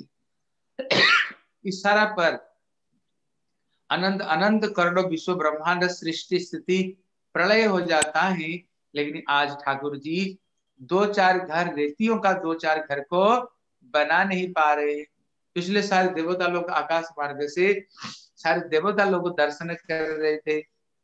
इशारा पर अनंत अनंत करोड़ों विश्व ब्रह्मांड सृष्टि स्थिति प्रलय हो जाता है। लेकिन आज ठाकुर जी दो चार घर रेतियों का दो चार घर को बना नहीं पा रहे। पिछले सारे देवता लोग आकाश मार्ग से सारे देवता लोग दर्शन कर रहे थे।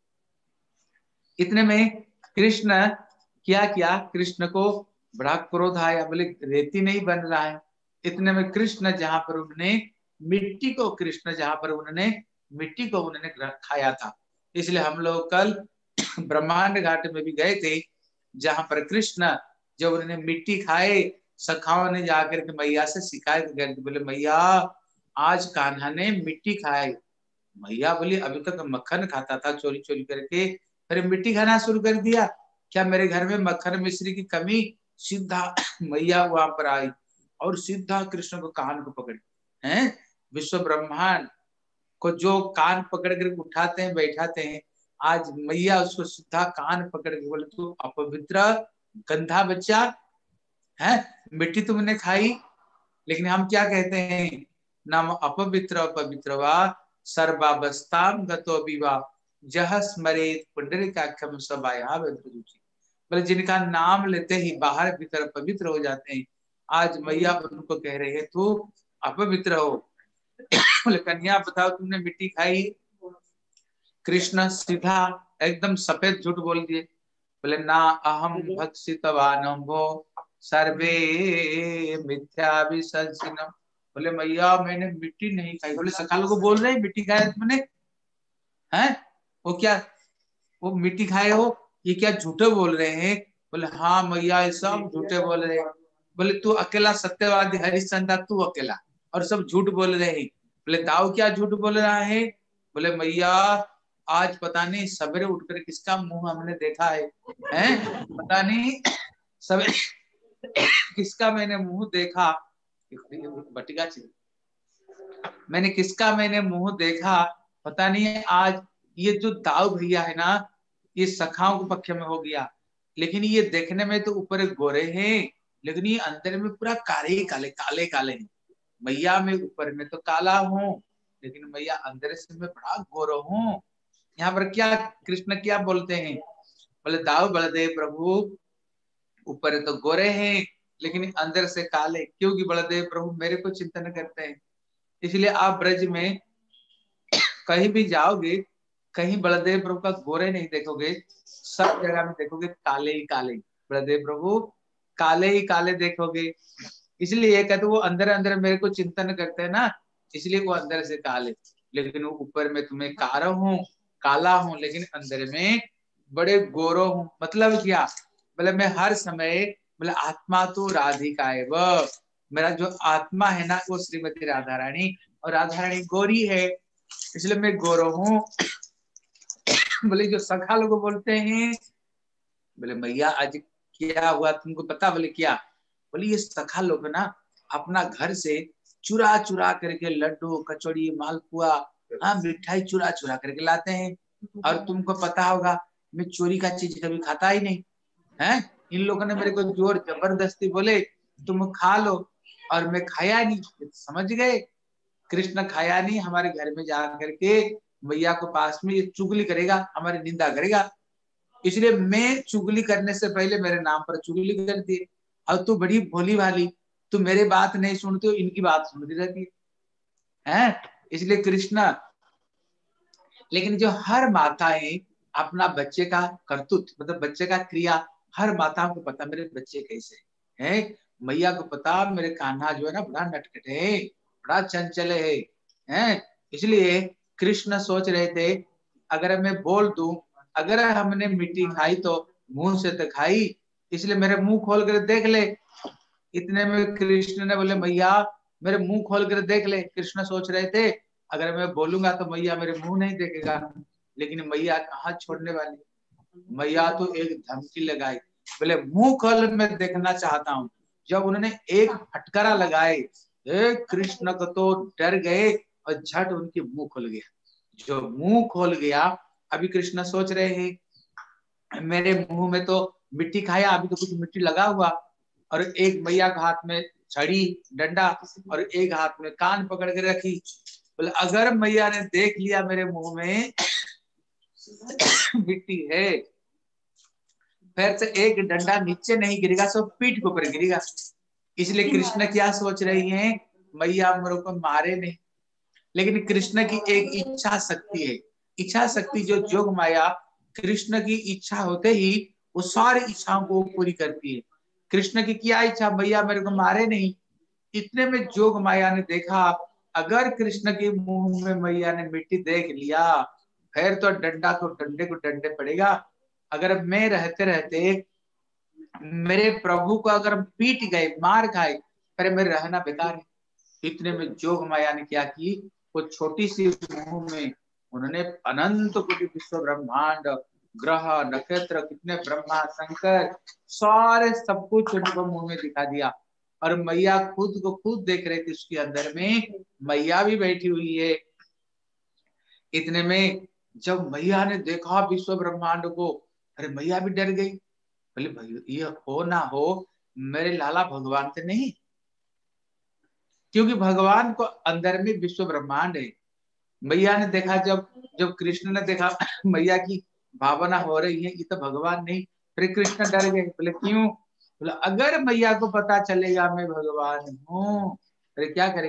इतने में कृष्ण क्या किया, कृष्ण को बड़ा क्रोध आया, बोले रेती नहीं बन रहा है। इतने में कृष्ण जहां पर उन्होंने मिट्टी को कृष्ण जहां पर उन्होंने मिट्टी को उन्होंने खाया था। इसलिए हम लोग कल ब्रह्मांड घाट में भी गए थे जहां पर कृष्ण जब उन्होंने मिट्टी खाए सखाओं ने जाकर के मैया से शिकायत कर दी, बोले मैया आज कान्हा ने मिट्टी खाई। मैया बोली अभी तक मक्खन खाता था चोरी चोरी करके, फिर मिट्टी खाना शुरू कर दिया, क्या मेरे घर में मक्खन मिश्री की कमी? सीधा मैया वहां पर आई और सीधा कृष्ण को कान को पकड़ी हैं। विश्व ब्रह्मांड को जो कान पकड़ कर उठाते हैं बैठाते हैं, आज मैया उसको सीधा कान पकड़ के बोले तू अपवित्र गंधा बच्चा है, मिट्टी तुमने खाई। लेकिन हम क्या कहते हैं, नाम अपवित्र अपवित्र वा सर्वावस्थाम गतो विवा जह स्मरेत पुंडरीकाक्षम सबाया वेदरुचि, बोले जिनका नाम लेते ही बाहर भीतर पवित्र हो जाते हैं। आज मैया उनको कह रहे हैं तू अपवित्र हो, बोले कन्या बताओ तुमने मिट्टी खाई? कृष्ण सीधा एकदम सफेद झूठ बोल दिए, बोले ना अहम भक्षितवानम भो सर्वे मिथ्या विसर्जनम। बोले मैया मैंने मिट्टी नहीं खाई। बोले सकाल को बोल रहे मिट्टी खाया तुमने, हैं? वो क्या वो मिट्टी खाए हो, ये क्या झूठे बोल रहे हैं? बोले हाँ मैया ये सब झूठे बोल रहे हैं। बोले तू अकेला सत्यवादी हरिश्चंद्र, तू अकेला, और सब झूठ बोल रहे हैं। बोले ताऊ क्या झूठ बोल रहा है? बोले मैया आज पता नहीं सवेरे उठकर किसका मुंह हमने देखा है, हैं? पता नहीं सवेरे किसका मैंने मुंह देखा, बटिका मैंने किसका मैंने मुंह देखा पता नहीं। आज ये जो दाऊ भैया है ना, ये सखाओं के पक्ष में हो गया, लेकिन ये देखने में तो ऊपर गोरे हैं, लेकिन ये अंदर में पूरा काले काले काले काले हैं। मैया में ऊपर में तो काला हूँ, लेकिन मैया अंदर से मैं बड़ा गोरा हूँ। यहाँ पर क्या कृष्ण क्या बोलते हैं? बोले दाऊ बलदेव प्रभु ऊपर तो गोरे हैं लेकिन अंदर से काले, क्योंकि बलदेव प्रभु मेरे को चिंतन करते हैं। इसलिए आप ब्रज में कहीं भी जाओगे, कहीं बलदेव प्रभु का गोरे नहीं देखोगे, सब जगह में देखोगे काले ही काले। बलदेव प्रभु काले ही काले देखोगे। इसलिए कहते वो अंदर अंदर मेरे को चिंतन करते हैं ना, इसलिए वो अंदर से काले, लेकिन वो ऊपर में तुम्हें कारा हूँ, काला हूँ, लेकिन अंदर में बड़े गोरो हूँ। मतलब क्या? बोले मैं हर समय, बोले आत्मा तो राधिका है, वह मेरा जो आत्मा है ना वो श्रीमती राधा रानी, और राधा रानी गोरी है, इसलिए मैं गोरो हूँ। बोले जो सखा लोग बोलते हैं, बोले मैया आज क्या हुआ तुमको पता? बोले क्या? बोले ये सखा लोग ना अपना घर से चुरा चुरा करके लड्डू कचौड़ी मालपुआ, हाँ मिठाई चुरा चुरा करके लाते हैं, और तुमको पता होगा मैं चोरी का चीज कभी खाता ही नहीं है। इन लोगों ने मेरे को जोर जबरदस्ती बोले तुम खा लो, और मैं खाया नहीं। समझ गए? कृष्ण खाया नहीं, हमारे घर में जा करके मैया को पास में ये चुगली करेगा, हमारी निंदा करेगा, इसलिए मैं चुगली करने से पहले मेरे नाम पर चुगली कर दी। और तू बड़ी भोली भाली, तू मेरे बात नहीं सुनती हो, इनकी बात सुनती रहती है, है? इसलिए कृष्ण, लेकिन जो हर माताएं अपना बच्चे का करतूत, मतलब बच्चे का क्रिया, हर माताओं को पता मेरे बच्चे कैसे है। मैया को पता मेरे कान्हा जो है ना बड़ा नटखट है, बड़ा चंचल है, हैं? इसलिए कृष्ण सोच रहे थे अगर मैं बोल दूं, अगर हमने मिट्टी खाई तो मुंह से तो खाई, इसलिए मेरे मुंह खोल कर देख ले। इतने में कृष्ण ने बोले मैया मेरे मुंह खोल कर देख ले। कृष्ण सोच रहे थे अगर मैं बोलूंगा तो मैया मेरे मुंह नहीं देखेगा, लेकिन मैया कहाँ छोड़ने वाली। मैया तो एक धमकी लगाई, बोले मुंह खोल मैं देखना चाहता हूँ। जब उन्होंने एक फटकारा लगाए, कृष्ण को तो डर गए और झट उनके मुंह खुल गया। जो मुंह खोल गया, अभी कृष्ण सोच रहे हैं मेरे मुंह में तो मिट्टी खाया, अभी तो कुछ मिट्टी लगा हुआ, और एक मैया के हाथ में छड़ी डंडा और एक हाथ में कान पकड़ के रखी। बोले अगर मैया ने देख लिया मेरे मुंह में मिट्टी है, फिर से एक डंडा नीचे नहीं गिरेगा, सब पीठ के ऊपर गिरेगा। इसलिए कृष्ण क्या सोच रही हैं, मैया मेरे को मारे नहीं, लेकिन कृष्ण की एक इच्छा शक्ति है। इच्छा शक्ति जो जोग माया, कृष्ण की इच्छा होते ही वो सारी इच्छाओं को पूरी करती है। कृष्ण की क्या इच्छा? मैया मेरे को मारे नहीं। इतने में जोग माया ने देखा अगर कृष्ण के मुंह में मैया ने मिट्टी देख लिया, फिर तो डंडा को डंडे को डंडे पड़ेगा। अगर मैं रहते रहते मेरे प्रभु को अगर पीट गए, मार खाए, फिर मेरे रहना बेकार है। इतने में जोग माया ने क्या की, वो छोटी सी मुंह में उन्होंने अनंत कोटि विश्व ब्रह्मांड ग्रह नक्षत्र कितने ब्रह्मा शंकर सारे सब कुछ उनको मुंह में दिखा दिया। और मैया खुद को खुद देख रहे थे, उसके अंदर में मैया भी बैठी हुई है। इतने में जब मैया ने देखा विश्व ब्रह्मांड को, अरे मैया भी डर गई। बोले भाई ये हो ना हो मेरे लाला भगवान से नहीं, क्योंकि भगवान को अंदर में विश्व ब्रह्मांड है। मैया ने देखा, जब जब कृष्ण ने देखा मैया की भावना हो रही है, ये तो भगवान नहीं। फिर कृष्ण डर गए। बोले क्यों? बोले अगर मैया को पता चलेगा मैं भगवान हूँ, अरे क्या करेगा?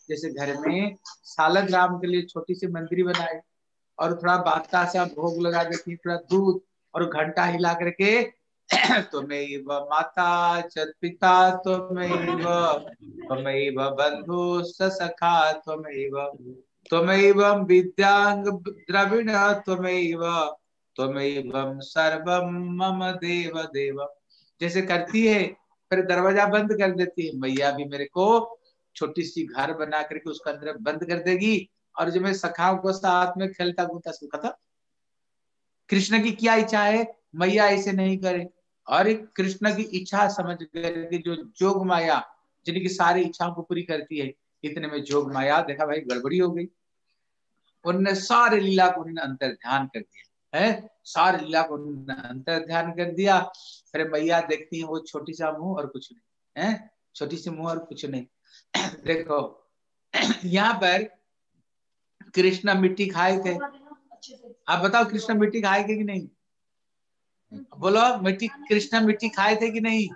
जैसे घर में सालग्राम के लिए छोटी सी मंदिर बनाए और थोड़ा बतासा भोग लगा देती, थोड़ा दूध और घंटा हिला करके त्वमेव माता च पिता त्वमेव त्वमेव बंधु सखा त्वमेव त्वमेव विद्यांग द्रविण त्वमेव त्वमेव सर्वम मम देव देव। जैसे करती है, फिर दरवाजा बंद कर देती है, मैया भी मेरे को छोटी सी घर बना करके उसके अंदर बंद कर देगी और जो मैं सखाओं को साथ में खेलता कूदता सुखा था। कृष्ण की क्या इच्छा है, मैया ऐसे नहीं करे। और एक कृष्ण की इच्छा समझ करके जो जोग माया जिनकी सारी इच्छाओं को पूरी करती है, इतने में जोग माया देखा भाई गड़बड़ी हो गई, उनने सारे लीला को उन्होंने अंतर ध्यान कर दिया है, सारी लीला को उन्होंने अंतर ध्यान कर दिया। फिर मैया देखती है वो छोटी सा मुंह और कुछ नहीं है, छोटी सी मुंह और कुछ नहीं। देखो यहाँ पर कृष्ण मिट्टी खाए थे, आप बताओ कृष्ण मिट्टी खाए थे कि नहीं, बोलो मिट्टी, कृष्ण मिट्टी खाए थे कि नहीं?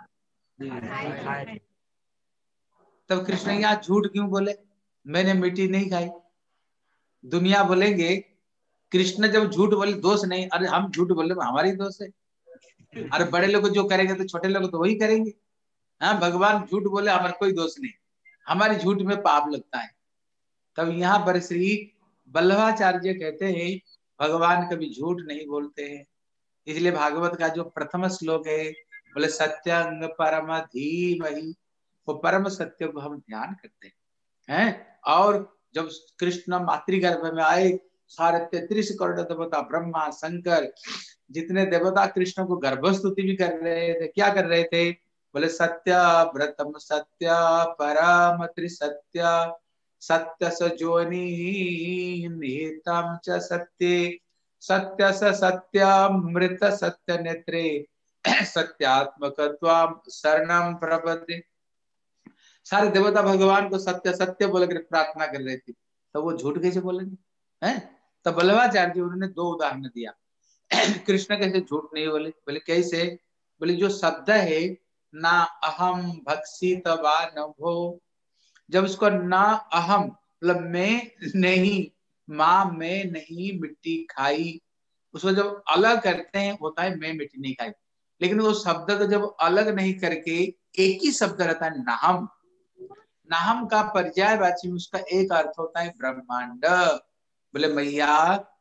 तब कृष्ण यहाँ झूठ क्यों बोले, मैंने मिट्टी नहीं खाई? दुनिया बोलेंगे कृष्ण जब झूठ बोले दोष नहीं, अरे हम झूठ बोले हमारी दोष है, अरे बड़े लोग जो करेंगे तो छोटे लोग तो वही करेंगे। हाँ भगवान झूठ बोले हमारा कोई दोष नहीं, हमारी झूठ में पाप लगता है। तब यहाँ पर श्री वल्लभाचार्य कहते हैं भगवान कभी झूठ नहीं बोलते हैं, इसलिए भागवत का जो प्रथम श्लोक है बोले सत्यंग परम धीमहि, वो परम सत्य को हम ध्यान करते हैं हैं? और जब कृष्ण मातृगर्भ में आए, सारे तैतीस करोड़ देवता ब्रह्मा शंकर जितने देवता कृष्ण को गर्भस्तुति भी कर रहे थे, क्या कर रहे थे, बोले सत्य व्रतम सत्य परम त्रिसत्य सत्य सजोनी निहितम च सत्ये सत्य स सत्यामृत सत्य नेत्रे सत्यात्मकत्वाम शरणम प्रपद्ये। सारे देवता भगवान को सत्य सत्य बोलकर प्रार्थना कर रहे थे, तो वो झूठ कैसे बोलेंगे हैं? तब वल्लभाचार्य जी उन्होंने दो उदाहरण दिया। कृष्ण कैसे झूठ नहीं बोले, बोले कैसे, बोले जो शब्द है ना अहम भक्षित वा नभो, जब उसको ना अहम मतलब मैं नहीं, माँ मैं नहीं मिट्टी खाई, उसको जब अलग करते हैं होता है मैं मिट्टी नहीं खाई, लेकिन वो शब्द को जब अलग नहीं करके एक ही शब्द रहता है नाहम, नाहम का पर्यायवाची में उसका एक अर्थ होता है ब्रह्मांड। बोले मैया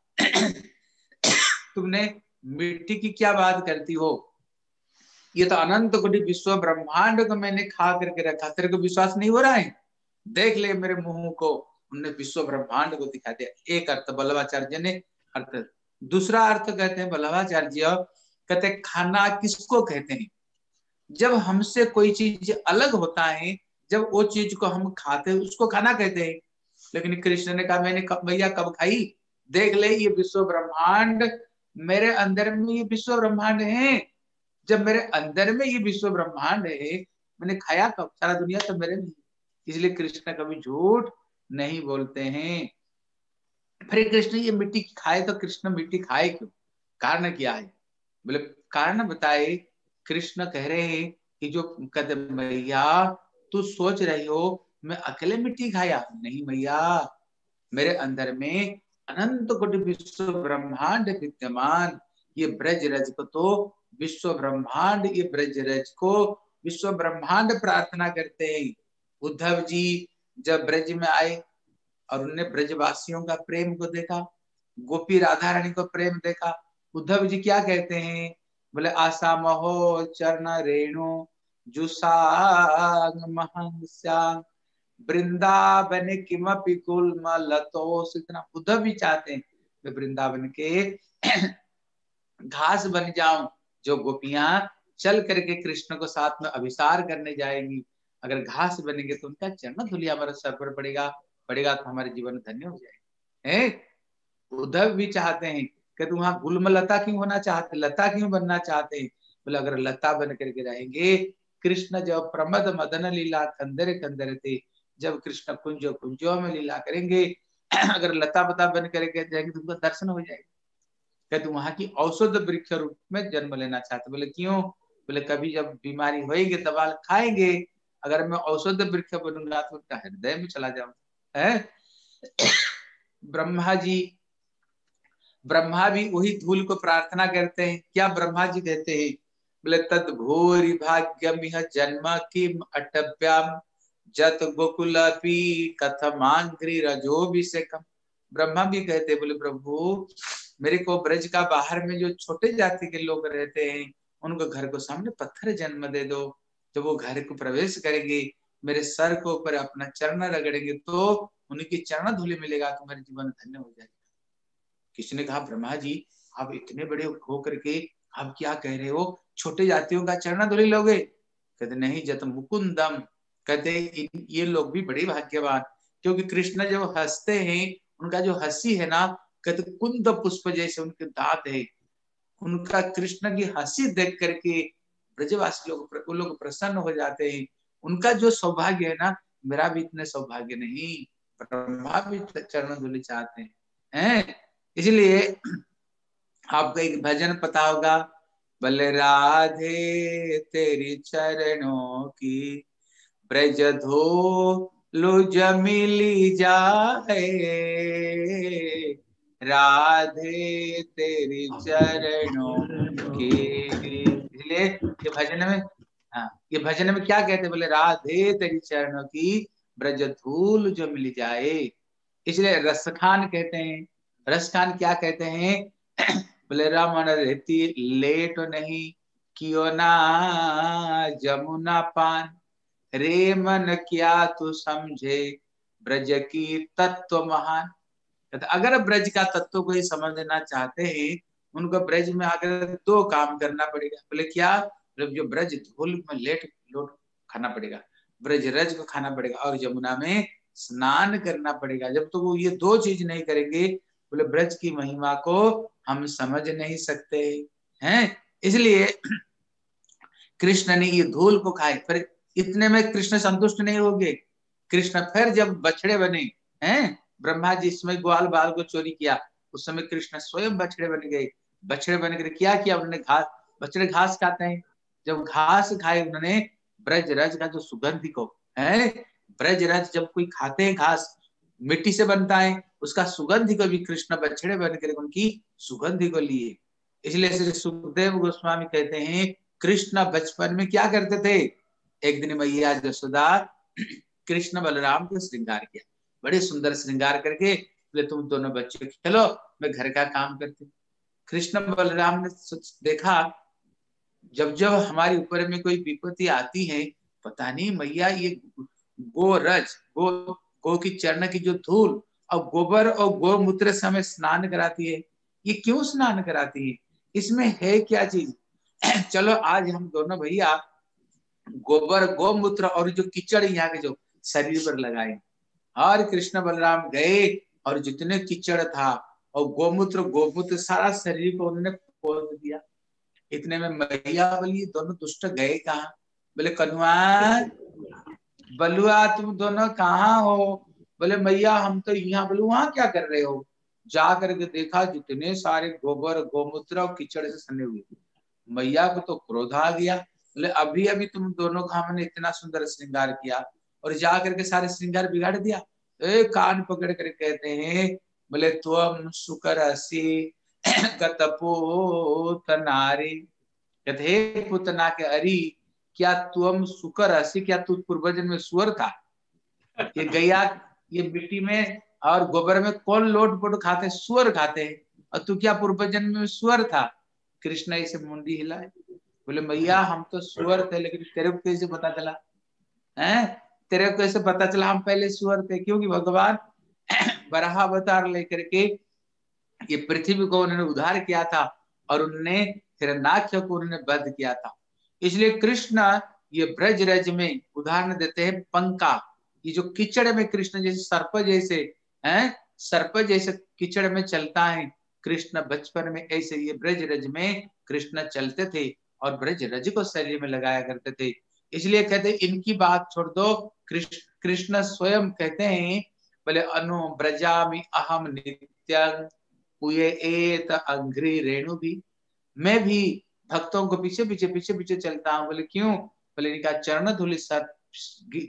तुमने मिट्टी की क्या बात करती हो, ये तो अनंत कोटि विश्व ब्रह्मांड को मैंने खा करके रखा, तेरे को विश्वास नहीं हो रहा है, देख ले मेरे मुंह को, उन्होंने विश्व ब्रह्मांड को दिखा दिया। एक अर्थ वल्लभाचार्य ने अर्थ। दूसरा अर्थ कहते हैं वल्लभाचार्य कहते हैं खाना किसको कहते हैं, जब हमसे कोई चीज अलग होता है, जब वो चीज को हम खाते हैं उसको खाना कहते हैं। लेकिन कृष्ण ने कहा मैंने कब भैया कब खाई, देख ले ये विश्व ब्रह्मांड मेरे अंदर में, ये विश्व ब्रह्मांड है, जब मेरे अंदर में ये विश्व ब्रह्मांड है मैंने खाया कब, सारा दुनिया तो मेरे में। इसलिए कृष्ण कभी झूठ नहीं बोलते हैं। फिर कृष्ण ये मिट्टी खाए तो कृष्ण मिट्टी खाए क्यों, कारण क्या है, बोले कारण बताए। कृष्ण कह रहे हैं कि जो कदम मैया तू सोच रही हो मैं अकेले मिट्टी खाया, नहीं मैया मेरे अंदर में अनंत कोटि विश्व ब्रह्मांड विद्यमान, ये ब्रज रज को तो विश्व ब्रह्मांड, ये ब्रज रज को विश्व ब्रह्मांड प्रार्थना करते हैं। उद्धव जी जब ब्रज में आए और उन्होंने ब्रजवासियों का प्रेम को देखा, गोपी राधा रानी को प्रेम देखा, उद्धव जी क्या कहते हैं, बोले आशा महो चरण रेणु जुसांग महंस्यांग वृंदावन किमपि कुलम लतोस, इतना उद्धव भी चाहते हैं मैं वृंदावन के घास बन जाऊं, जो गोपियां चल करके कृष्ण को साथ में अभिसार करने जाएंगी, अगर घास बनेंगे तो उनका चरण धूलि हमारे सर पर पड़ेगा, पड़ेगा तो हमारे जीवन धन्य हो जाएगा। उद्धव भी चाहते हैं कि तुम वहां गुलम लता क्यों होना चाहते, लता क्यों बनना चाहते हैं, बोले अगर लता बन करके रहेंगे, कृष्ण जब प्रमद मदन लीला कंदर कंदर थे, जब कृष्ण कुंजो कुंजो में लीला करेंगे, अगर लता बता बन करके जाएंगे तुमको दर्शन हो जाएगा। कहते वहां की औषध वृक्ष रूप में जन्म लेना चाहते, बोले क्यों, बोले कभी जब बीमारी होएगी दवा खाएंगे, अगर मैं औषध वृक्ष बनूंगा तो उनका हृदय में चला जाऊंगा, है। ब्रह्मा जी, ब्रह्मा भी वही धूल को प्रार्थना करते हैं। क्या ब्रह्मा जी कहते हैं? बोले तद भूरि भाग्यमिह जन्म किम अटव्याम जत गोकुलपि कथमांग्री रजोभिषेकम। ब्रह्मा भी कहते बोले प्रभु मेरे को ब्रज का बाहर में जो छोटे जाति के लोग रहते हैं उनको घर को सामने पत्थर जन्म दे दो। जब वो घर को प्रवेश करेंगे मेरे सर को ऊपर अपना चरण रगड़ेंगे तो उनकी चरण धूलि मिलेगा तो मेरा जीवन धन्य हो जाएगा। किसी ने कहा ब्रह्मा जी आप इतने बड़े हो करके आप क्या कह रहे हो, छोटे जातियों का चरण धूलि लोगे? कहते नहीं जत मुकुंदम, कहते ये लोग भी बड़े भाग्यवान, क्योंकि कृष्ण जब हंसते हैं उनका जो हंसी है ना, कहते कुंद पुष्प जैसे उनके दांत है। उनका कृष्ण की हंसी देख करके ब्रजवासी लोग वो लोग प्रसन्न हो जाते हैं। उनका जो सौभाग्य है ना, मेरा भी इतने सौभाग्य नहीं। ब्रह्मा भी चरण धूलि चाहते हैं, हैं? इसलिए आपको एक भजन पता होगा, बले राधे तेरी चरणों की ब्रज धूलि मिली जाए, राधे तेरी चरणों की। इसलिए ये भजन में, हाँ ये भजन में क्या कहते, बोले राधे तेरी चरणों की ब्रज धूल जो मिल जाए। इसलिए रसखान कहते हैं। रसखान क्या कहते हैं? बोले रमन रहती लेट नहीं कियो ना जमुना पान, रे मन क्या तू समझे ब्रज की तत्व महान। अगर ब्रज का तत्व को ही समझना चाहते हैं उनको ब्रज में आकर दो काम करना पड़ेगा। बोले क्या? जो ब्रज धूल में लेट लोट खाना पड़ेगा, ब्रज रज को खाना पड़ेगा और यमुना में स्नान करना पड़ेगा। जब तो वो ये दो चीज नहीं करेंगे बोले ब्रज की महिमा को हम समझ नहीं सकते हैं। इसलिए कृष्ण ने ये धूल को खाए, पर इतने में कृष्ण संतुष्ट नहीं हो गए। कृष्ण फिर जब बछड़े बने हैं, ब्रह्मा जी इसमें ग्वाल बाल को चोरी किया, उस समय कृष्ण स्वयं बछड़े बन गए। बछड़े बन कर क्या किया उन्होंने? घास, बछड़े घास खाते हैं, जब घास खाए उन्होंने ब्रज रज का जो सुगंधि को है, ब्रज रज जब कोई खाते हैं घास मिट्टी से बनता है, उसका सुगंधि को भी कृष्ण बछड़े बनकर उनकी सुगंधि को लिए। इसलिए श्री सुखदेव गोस्वामी कहते हैं कृष्ण बचपन में क्या करते थे? एक दिन मैया यशोदा कृष्ण बलराम को श्रृंगार किया, बड़े सुंदर श्रृंगार करके बोले तुम दोनों बच्चे खेलो, मैं घर का काम करती हूँ। कृष्ण बलराम ने देखा जब जब हमारे ऊपर में कोई विपत्ति आती है, पता नहीं मैया ये गो रज गो गो की चरण की जो धूल और गोबर और गोमूत्र से हमें स्नान कराती है, ये क्यों स्नान कराती है? इसमें है क्या चीज? चलो आज हम दोनों भैया गोबर गोमूत्र और जो कीचड़ यहाँ के जो शरीर पर लगाए। और कृष्ण बलराम गए और जितने कीचड़ था और गोमूत्र गोमूत्र सारा शरीर को उन्होंने पोत दिया। इतने में मैया बोली दोनों दुष्ट गए कहाँ? बोले कन्हुआ बलुआ तुम दोनों कहाँ हो? बोले मैया हम तो यहाँ। बोले वहां क्या कर रहे हो? जा करके देखा जितने सारे गोबर गोमूत्र और कीचड़ से सने हुए। मैया को तो क्रोध आ गया, बोले अभी अभी तुम दोनों का हमने इतना सुंदर श्रृंगार किया और जा करके सारे श्रृंगार बिगाड़ दिया। ए कान पकड़ कर कहते हैं बोले तुम सुकर हसी कतपोत नारी, कहते हे पुतना के अरी क्या तुम सुकर हसी, क्या तू पूर्वजन में सुअर था? ये गैया ये मिट्टी में और गोबर में कौन लोट पोट खाते? सुअर खाते हैं। और तू क्या पूर्वजन में सुअर था? कृष्ण ऐसे मुंडी हिलाए, बोले मैया हम तो सुअर थे, लेकिन तेरे को कैसे पता चला? हैं? तेरे को कैसे पता चला हम पहले सुअर थे? क्योंकि भगवान बराह अवतार लेकर के ये पृथ्वी को उन्होंने उद्धार किया था और उन्होंने हिरण्याक्ष को उन्होंने वध किया था। इसलिए कृष्ण ये ब्रज रज में उदाहरण देते हैं पंका, ये जो कीचड़ में कृष्ण जैसे सर्प जैसे हैं, सर्प जैसे कीचड़ में चलता है कृष्ण बचपन में, ऐसे ये ब्रज रज में कृष्ण चलते थे और ब्रज रज को शरीर में लगाया करते थे। इसलिए कहते इनकी बात छोड़ दो, कृष्ण कृष्ण स्वयं कहते हैं बोले अनु ब्रजामि अहम नित्यं हुए एत अघ्री रेणु भी, मैं भी भक्तों को पीछे पीछे पीछे पीछे चलता हूँ। बोले क्यों? बोले इनका चरण धूलि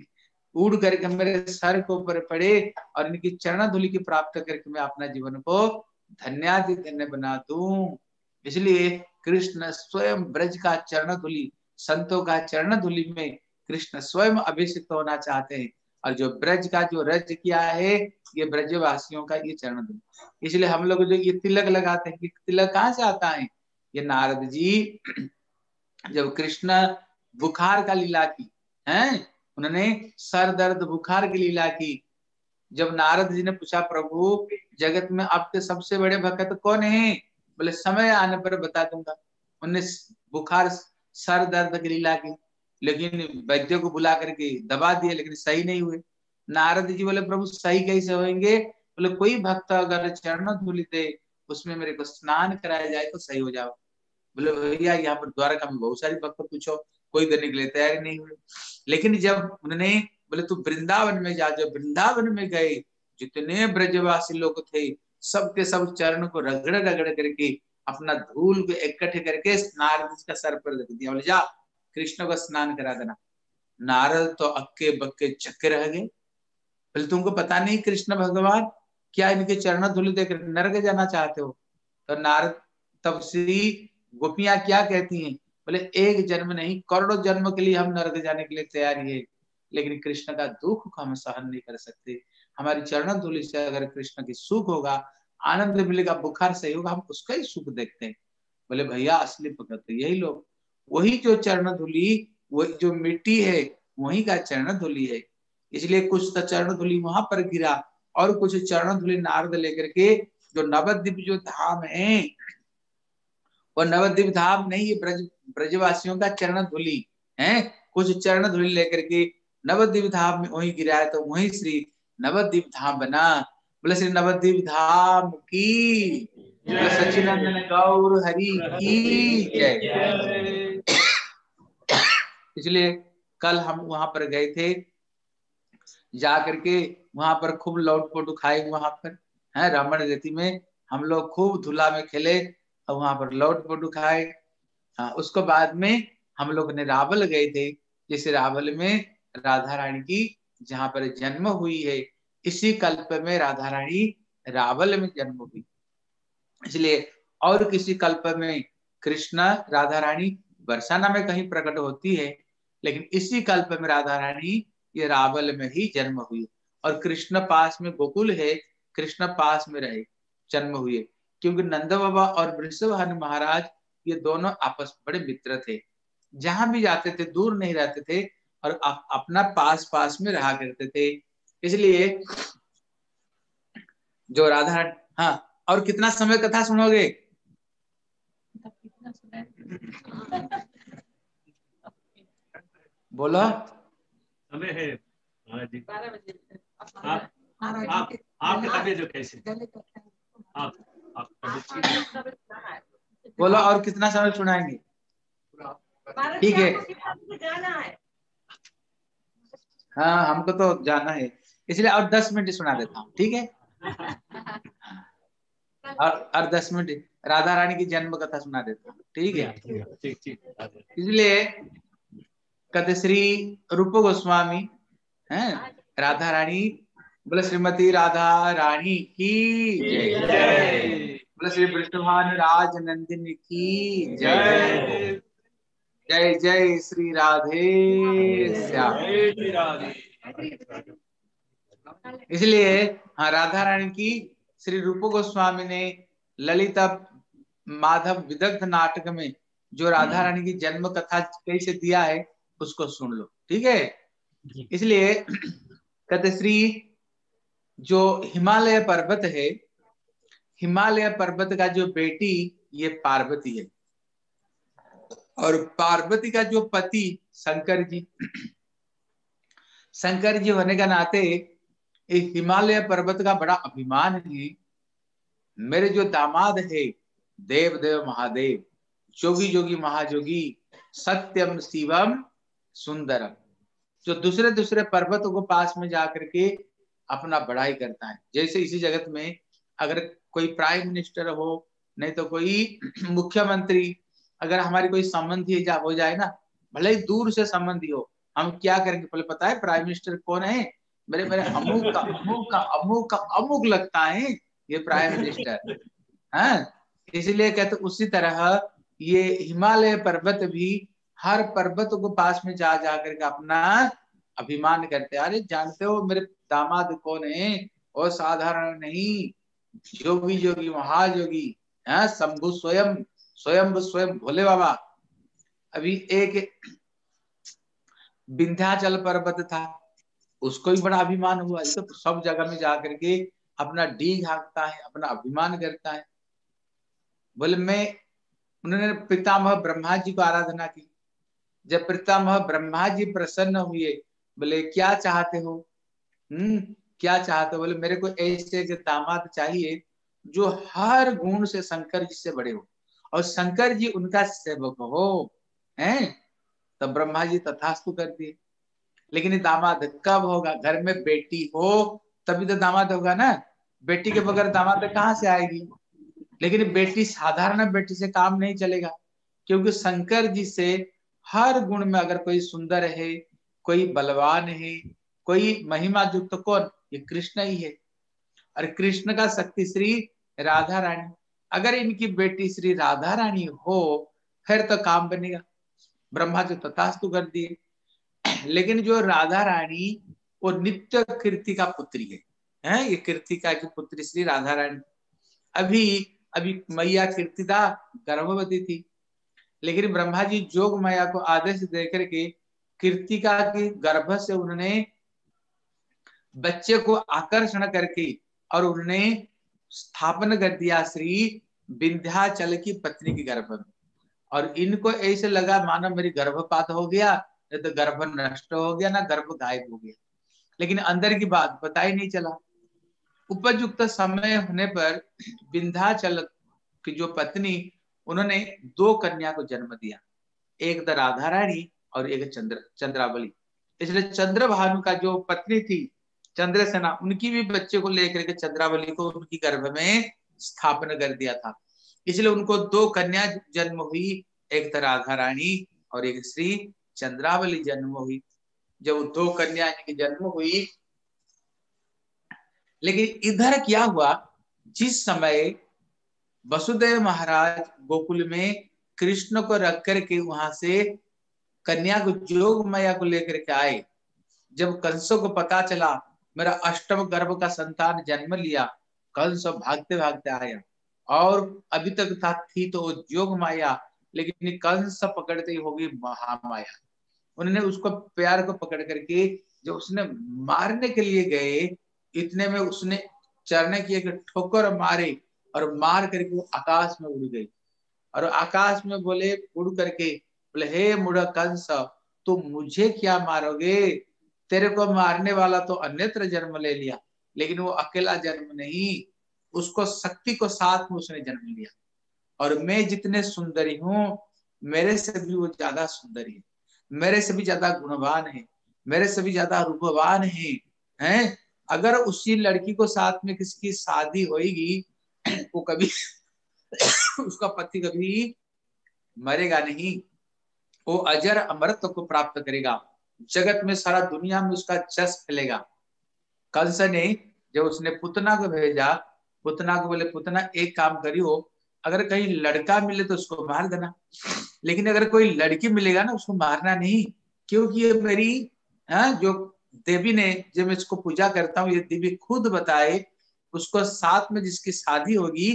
उड़ करके मेरे सर के ऊपर पड़े और इनकी चरण धूलि की प्राप्त करके मैं अपना जीवन को धन्यादि धन्य बना दूं। इसलिए कृष्ण स्वयं ब्रज का चरण धूलि, संतों का चरण धूलि में कृष्ण स्वयं अभिषिक्त होना चाहते हैं। और जो ब्रज का जो रज किया है ये ब्रजवासियों का ये चरण धूलि। इसलिए हम लोग जो ये तिलक लगाते हैं, तिलक कहाँ से आता है? ये नारद जी जब कृष्ण बुखार का लीला की हैं, उन्होंने सर दर्द बुखार की लीला की। जब नारद जी ने पूछा प्रभु जगत में आपके सबसे बड़े भक्त कौन है? बोले समय आने पर बता दूंगा। उन्होंने बुखार सर दर्द की लीला की, लेकिन वैद्य को बुला करके दबा दिए, लेकिन सही नहीं हुए। नारद जी बोले प्रभु सही कैसे होंगे? बोले कोई भक्त अगर चरण धूलि दे उसमें मेरे को स्नान कराया जाए तो सही हो जाओ। बोले भैया यहाँ पर द्वारका में बहुत सारी भक्त पूछो, कोई देने के लिए तैयार नहीं हुए। लेकिन जब उन्होंने बोले तू वृंदावन में जा, जब वृंदावन में गए जितने ब्रजवासी लोग थे सबके सब चरण को रगड़ रगड़ करके अपना धूल को इकट्ठे करके नारद का सर पर रख दिया। बोले जा कृष्ण को स्नान करा देना। नारद तो अक्के बक्के चक्के रह गए। बोले तुमको पता नहीं कृष्ण भगवान क्या इनके चरण धूल देकर नरक जाना चाहते हो? तो नारद तब श्री गोपियां क्या कहती हैं? बोले एक जन्म नहीं करोड़ों जन्म के लिए हम नरक जाने के लिए तैयार है, लेकिन कृष्ण का दुख को हम सहन नहीं कर सकते। हमारी चरण धूलि से अगर कृष्ण की सुख होगा, आनंद मिलेगा, बुखार सही होगा, हम उसका ही सुख देखते हैं। बोले भैया असली भगत तो यही लोग, वही जो चरण धूलि, वही जो मिट्टी है वही का चरण धूलि है। इसलिए कुछ तो चरण धूलि वहां पर गिरा और कुछ चरण धूलि नारद लेकर के जो नवद्वीप जो धाम है, वो नवद्वीप धाम नहीं, ये ब्रज ब्रजवासियों का चरण धूलि है। कुछ चरण धूलि लेकर के नवद्वीप धाम में वही गिराया तो वही श्री नवद्वीप धाम बना। बोले श्री नवद्वीप धाम की, बोले सच्चिदानंद गौर हरि की जय। इसलिए कल हम वहां पर गए थे, जा करके वहां पर खूब लौट फोटो खाए, वहां पर है रामन रेती में हम लोग खूब धूला में खेले और वहां पर लौट फोटो खाए। हाँ, उसको बाद में हम लोग ने रावल गए थे, जैसे रावल में राधा रानी की जहाँ पर जन्म हुई है, इसी कल्प में राधा रानी रावल में जन्म हुई। इसलिए और किसी कल्प में कृष्ण राधा रानी बरसाना में कहीं प्रकट होती है, लेकिन इसी कल्प में राधा रानी ये रावल में ही जन्म हुई। और कृष्ण पास में गोकुल है, कृष्ण पास में रहे जन्म हुए, क्योंकि नंद बाबा और वृषभानु महाराज ये दोनों आपस में बड़े मित्र थे। जहां भी जाते थे दूर नहीं रहते थे और अपना पास पास में रहा करते थे। इसलिए जो राधा, हाँ और कितना समय कथा सुनोगे? बोलो समय है बारह बजे। आप आप आप बता दीजिए कैसे आप आप बोलो और कितना समय सुनाएंगे? ठीक है, हाँ हमको तो जाना है, इसलिए और दस मिनट सुना देता हूँ, ठीक है? और और दस मिनट राधा रानी की जन्म कथा सुना देता हूँ, ठीक है? ठीक ठीक। इसलिए कहते श्री रूप गोस्वामी हैं, राधा रानी, बोले श्रीमती राधा रानी की जय, बोले श्री वृषभानु राज नंदिनी की जय, जय जय श्री राधे श्याम। इसलिए हाँ राधा रानी की श्री रूप गोस्वामी ने ललिता माधव विदग्ध नाटक में जो राधा रानी की जन्म कथा कैसे दिया है उसको सुन लो, ठीक है? इसलिए कहते श्री जो हिमालय पर्वत है, हिमालय पर्वत का जो बेटी ये पार्वती है, और पार्वती का जो पति शंकर जी, शंकर जी होने का नाते इस हिमालय पर्वत का बड़ा अभिमान है। मेरे जो दामाद है देव देव महादेव, जोगी जोगी महाजोगी, सत्यम शिवम सुंदरम, जो दूसरे दूसरे पर्वतों को पास में जाकर के अपना बढ़ाई करता है। जैसे इसी जगत में अगर कोई प्राइम मिनिस्टर हो, नहीं तो कोई मुख्यमंत्री, अगर हमारी कोई संबंधी जा हो जाए ना, भले ही दूर से संबंधी हो, हम क्या करेंगे? बोले पता है प्राइम मिनिस्टर कौन है? मेरे मेरे अमुक का अमुक का अमुक का अमुक लगता है ये प्राइम मिनिस्टर। हाँ, इसलिए कहते उसी तरह ये हिमालय पर्वत भी हर पर्वत को पास में जा जा करके अपना अभिमान करते। अरे जानते हो मेरे दामाद कौन है? और साधारण नहीं, जोगी जोगी महाजोगी, हाँ, शंभु स्वयं, स्वयं स्वयं भोले बाबा। अभी एक विंध्याचल पर्वत था, उसको भी बड़ा अभिमान हुआ, तो सब जगह में जाकर के अपना डीग हाँकता है, अपना अभिमान करता है। बोले मैं, उन्होंने पितामह ब्रह्मा जी को आराधना की। जब पितामह ब्रह्मा जी प्रसन्न हुए, बोले क्या चाहते हो? हम्म क्या चाहते हो? बोले मेरे को ऐसे एक दामाद चाहिए जो हर गुण से शंकर जी से बड़े हो और शंकर जी उनका सेवक हो। हैं? तब तो ब्रह्मा जी तथास्तु कर दिए। लेकिन दामाद कब होगा? घर में बेटी हो तभी तो दामाद होगा ना, बेटी के बगैर दामाद कहाँ से आएगी? लेकिन बेटी, साधारण बेटी से काम नहीं चलेगा, क्योंकि शंकर जी से हर गुण में अगर कोई सुंदर है, कोई बलवान है, कोई महिमा युक्त, तो कौन? ये कृष्ण ही है। और कृष्ण का शक्ति श्री राधा रानी। अगर इनकी बेटी श्री राधा रानी हो फिर तो काम बनेगा। ब्रह्मा जी तथास्तु कर दिए। लेकिन जो राधा रानी वो नित्य कीर्तिका पुत्री है, है? ये कीर्तिका की पुत्री श्री राधा रानी। अभी अभी मैया कीर्तिदा गर्भवती थी, लेकिन ब्रह्मा जी जोग मैया को आदेश देकर के कीर्तिका के गर्भ से उन्होंने बच्चे को आकर्षण करके और उन्होंने स्थापन कर दिया श्री विंध्याचल की पत्नी के गर्भ में। और इनको ऐसे लगा मानो मेरी गर्भपात हो गया, तो गर्भ नष्ट हो गया ना, गर्भ गायब हो गया। लेकिन अंदर की बात पता ही नहीं चला। उपयुक्त समय होने पर विंध्याचल की जो पत्नी, उन्होंने दो कन्या को जन्म दिया, एक तो राधा रानी और एक चंद्र चंद्रावली। इसलिए चंद्रभानु का जो पत्नी थी चंद्रसेना, उनकी भी बच्चे को लेकर के चंद्रावली को उनकी गर्भ में स्थापना कर दिया था। इसलिए उनको दो कन्या जन्म हुई, एक तो राधा रानी और एक श्री चंद्रावली जन्म हुई। जब दो कन्या की जन्म हुई, लेकिन इधर क्या हुआ, जिस समय वसुदेव महाराज गोकुल में कृष्ण को रख करके वहां से कन्या को जोग मैया को लेकर के आए, जब कंस को पता चला मेरा अष्टम गर्भ का संतान जन्म लिया, कंस भागते भागते आया। और अभी तक था थी तो जोग माया, लेकिन कंस पकड़ते ही होगी महामाया। उन्होंने उसको प्यार को पकड़ करके जो उसने मारने के लिए गए, इतने में उसने चरने की एक ठोकर मारे और मार करके वो आकाश में उड़ गई। और आकाश में बोले, उड़ करके बोले, हे मूढ़ कंस, तुम मुझे क्या मारोगे? तेरे को मारने वाला तो अन्यत्र जन्म ले लिया, लेकिन वो अकेला जन्म नहीं, उसको शक्ति को साथ में उसने जन्म लिया। और मैं जितने सुंदरी हूँ, मेरे से भी वो ज्यादा सुंदरी है, मेरे से भी ज्यादा गुणवान है, मेरे से भी ज्यादा रूपवान है, हैं? अगर उसी लड़की को साथ में किसकी शादी होगी, वो कभी उसका पति कभी मरेगा नहीं, वो अजर अमरत्व को प्राप्त करेगा, जगत में सारा दुनिया में उसका जस फैलेगा। कंस ने जब उसने पुतना को भेजा, पुतना को बोले, पुतना एक काम करियो, अगर कहीं लड़का मिले तो उसको मार देना, लेकिन अगर कोई लड़की मिलेगा ना, उसको मारना नहीं, क्योंकि ये मेरी हाँ, जो देवी ने, जब मैं इसको पूजा करता हूँ, ये देवी खुद बताए, उसको साथ में जिसकी शादी होगी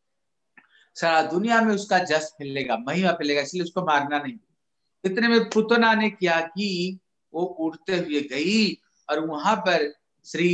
सारा दुनिया में उसका जस फैलेगा, महिमा फैलेगा, इसलिए उसको मारना नहीं। इतने में पुतना ने क्या कि वो उड़ते हुए गई और वहां पर श्री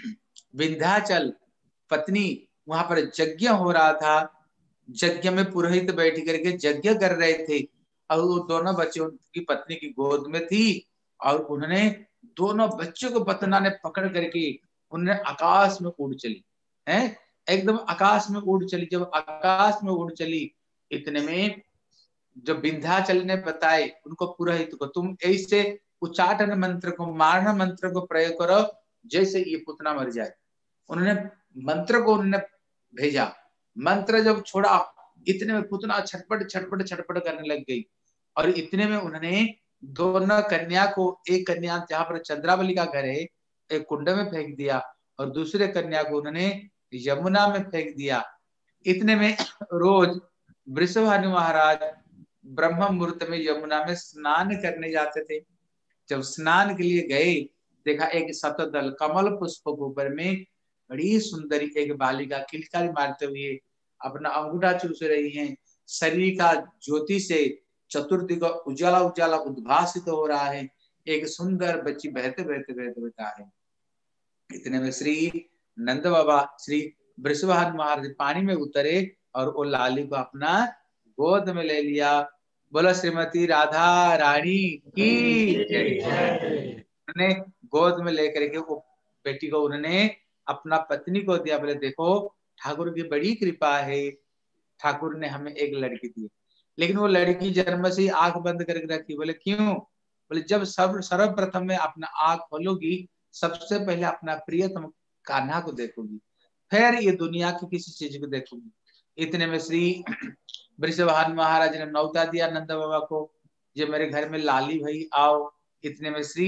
विंध्याचल पत्नी, वहां पर यज्ञ हो रहा था, यज्ञ में पुरोहित बैठ करके यज्ञ कर रहे थे, और वो दोनों बच्चे उनकी पत्नी की गोद में थी, और उन्होंने दोनों बच्चों को पतना ने पकड़ करके उन्होंने आकाश में उड़ चली, है एकदम आकाश में उड़ चली। जब आकाश में उड़ चली, इतने में जो विंध्याचल ने बताए उनको पुरोहित को, तुम ऐसे उच्चाटन मंत्र को, मारण मंत्र को प्रयोग करो जैसे ये पुतना मर जाए। उन्होंने मंत्र को उन्होंने भेजा, मंत्र जब छोड़ा, इतने में पुतना छटपट छटपट छटपट करने लग गई, और इतने में उन्होंने दोनों कन्या को, एक कन्या जहाँ पर चंद्रावली का घर है एक कुंड में फेंक दिया और दूसरे कन्या को उन्होंने यमुना में फेंक दिया। इतने में रोज वृषभानु महाराज ब्रह्म मुहूर्त में यमुना में स्नान करने जाते थे। जब स्नान के लिए गए, देखा एक शतदल कमल पुष्प के ऊपर में बड़ी सुंदरी एक बालिका किलकारी मारते हुए अपना अंगूठा चूस रही है। शरीर का ज्योति से चतुर्दिग उजाला उजाला उद्भासित हो रहा है। एक सुंदर बच्ची बहते बहते बहते बहता है। इतने में श्री नंद बाबा श्री वृषभानु महाराज पानी में उतरे और वो लाली को अपना गोद में ले लिया। बोलो श्रीमती राधा रानी की उन्होंने गोद में लेकर के वो बेटी को उन्होंने अपना पत्नी को दिया। बोले देखो ठाकुर की बड़ी कृपा है, ठाकुर ने हमें एक लड़की दी। लेकिन वो लड़की जन्म से ही आंख बंद करके रखी। बोले क्यों? बोले जब सब सर्वप्रथम में अपना आंख खोलोगी सबसे पहले अपना प्रियतम कान्हा को देखोगी, फिर ये दुनिया की किसी चीज को देखोगी। इतने में श्री वृषभानु महाराज ने न्योता दिया नंद बाबा को, ये मेरे घर में लाली भाई आओ। इतने में श्री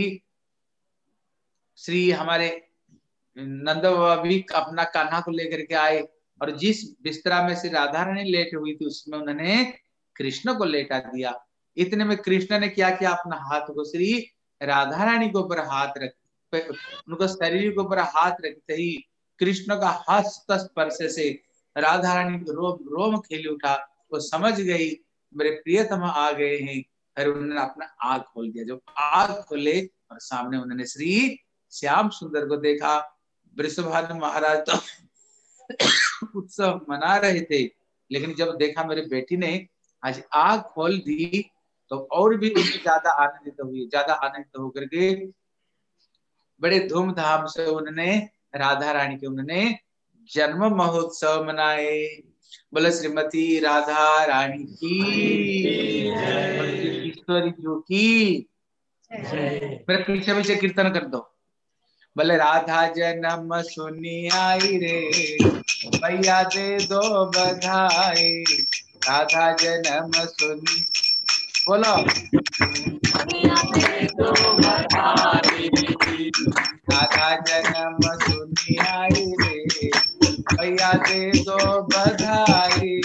श्री हमारे नंद बाबा भी अपना कान्हा को लेकर के आए और जिस बिस्तरा में से राधा रानी लेट हुई थी उसमें उन्होंने कृष्ण को लेटा दिया। इतने में कृष्ण ने क्या किया, अपना हाथ को श्री राधा रानी के ऊपर हाथ रख, उनको शरीर के ऊपर हाथ रखते ही कृष्ण का हस्त स्पर्श से राधा रानी को रोम रोम खेल उठा। वो समझ गई मेरे प्रियतम आ गए हैं। फिर उन्होंने अपना आग खोल दिया। जब आग खोले और सामने उन्होंने श्री श्याम सुंदर को देखा। वृषभानु महाराज तो उत्सव मना रहे थे, लेकिन जब देखा मेरी बेटी ने आज आग खोल दी तो और भी उनसे ज्यादा आनंदित हुई। ज्यादा आनंदित होकर के बड़े धूमधाम से उन्होंने राधा रानी के उन्होंने जन्म महोत्सव मनाए। बोले श्रीमती राधा रानी की, ईश्वरी जो की। मेरे पीछे पीछे कीर्तन कर दो। बोले राधा जन्म सुनी आई रे, भैया दे दो बधाई। राधा जन्म सुनी, बोलो राधा जन्म सुनी आई रे, भैया दे दो बधाई।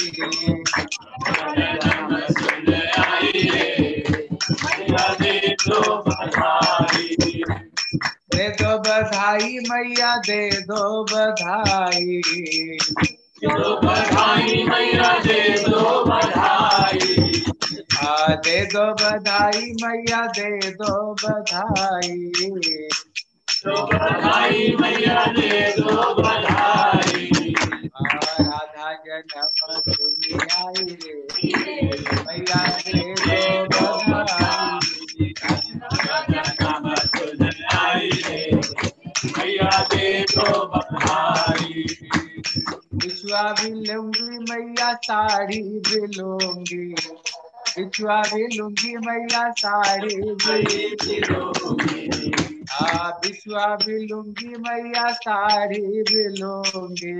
दे दो बधाई मैया दे दो बधाई, दो बधाई मैया दे दो बधाई। हाँ दे दो बधाई मैया दे दो बधाई। दो बधाई मैया दे दो बधाई। राधा जन्म सुनी आई रे, मैया दे दो बधाई। जन्म सुनी आई रे, मैया दे दो बधाई। बिछुआ भी लूंगी मैया साड़ी भी लूंगी, बिछुआ भी लूंगी मैया साड़ी भी लूंगी। हाँ बिछुआ भी लूंगी मैया साड़ी भी लूंगी,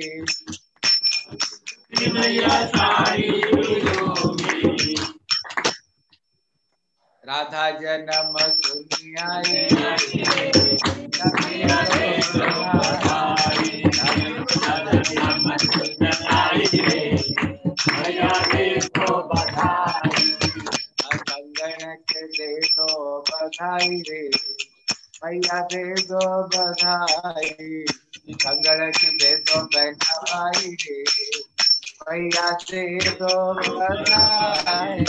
मैया साड़ी भी लूंगी। राधा जन्म सुनी आई रे, मैया दे दो बधाई। जन्म सुनी आई रे, मैया दे दो बधाई। कंगन के दे दो बधाई रे, मैया दे दो बधाई। कंगन के दे दो बधाई रे, मैया दे दो बधाई।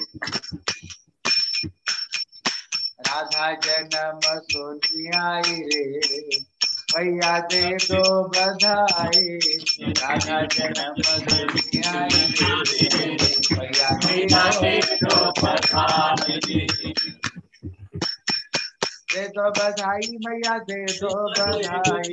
राधा जन्म सुनी आई रे, मैया दे दो बधाई। राधा जन्म सुनी आई रे, मैया दे दो बधाई। दे दो बधाई मैया दे दो बधाई।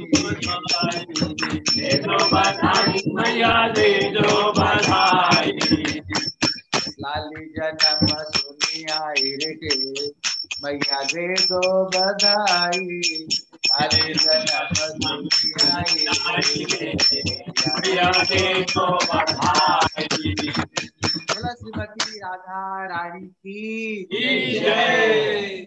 दे दो बधाई मैया दे दो बधाई। लाली जन्म सुनी आई रे, मैया दे दो बधाई। लाली जन्म सुनी आई रे, मैया दे दो बधाई। बोला श्रीमती राधा रानी की जय।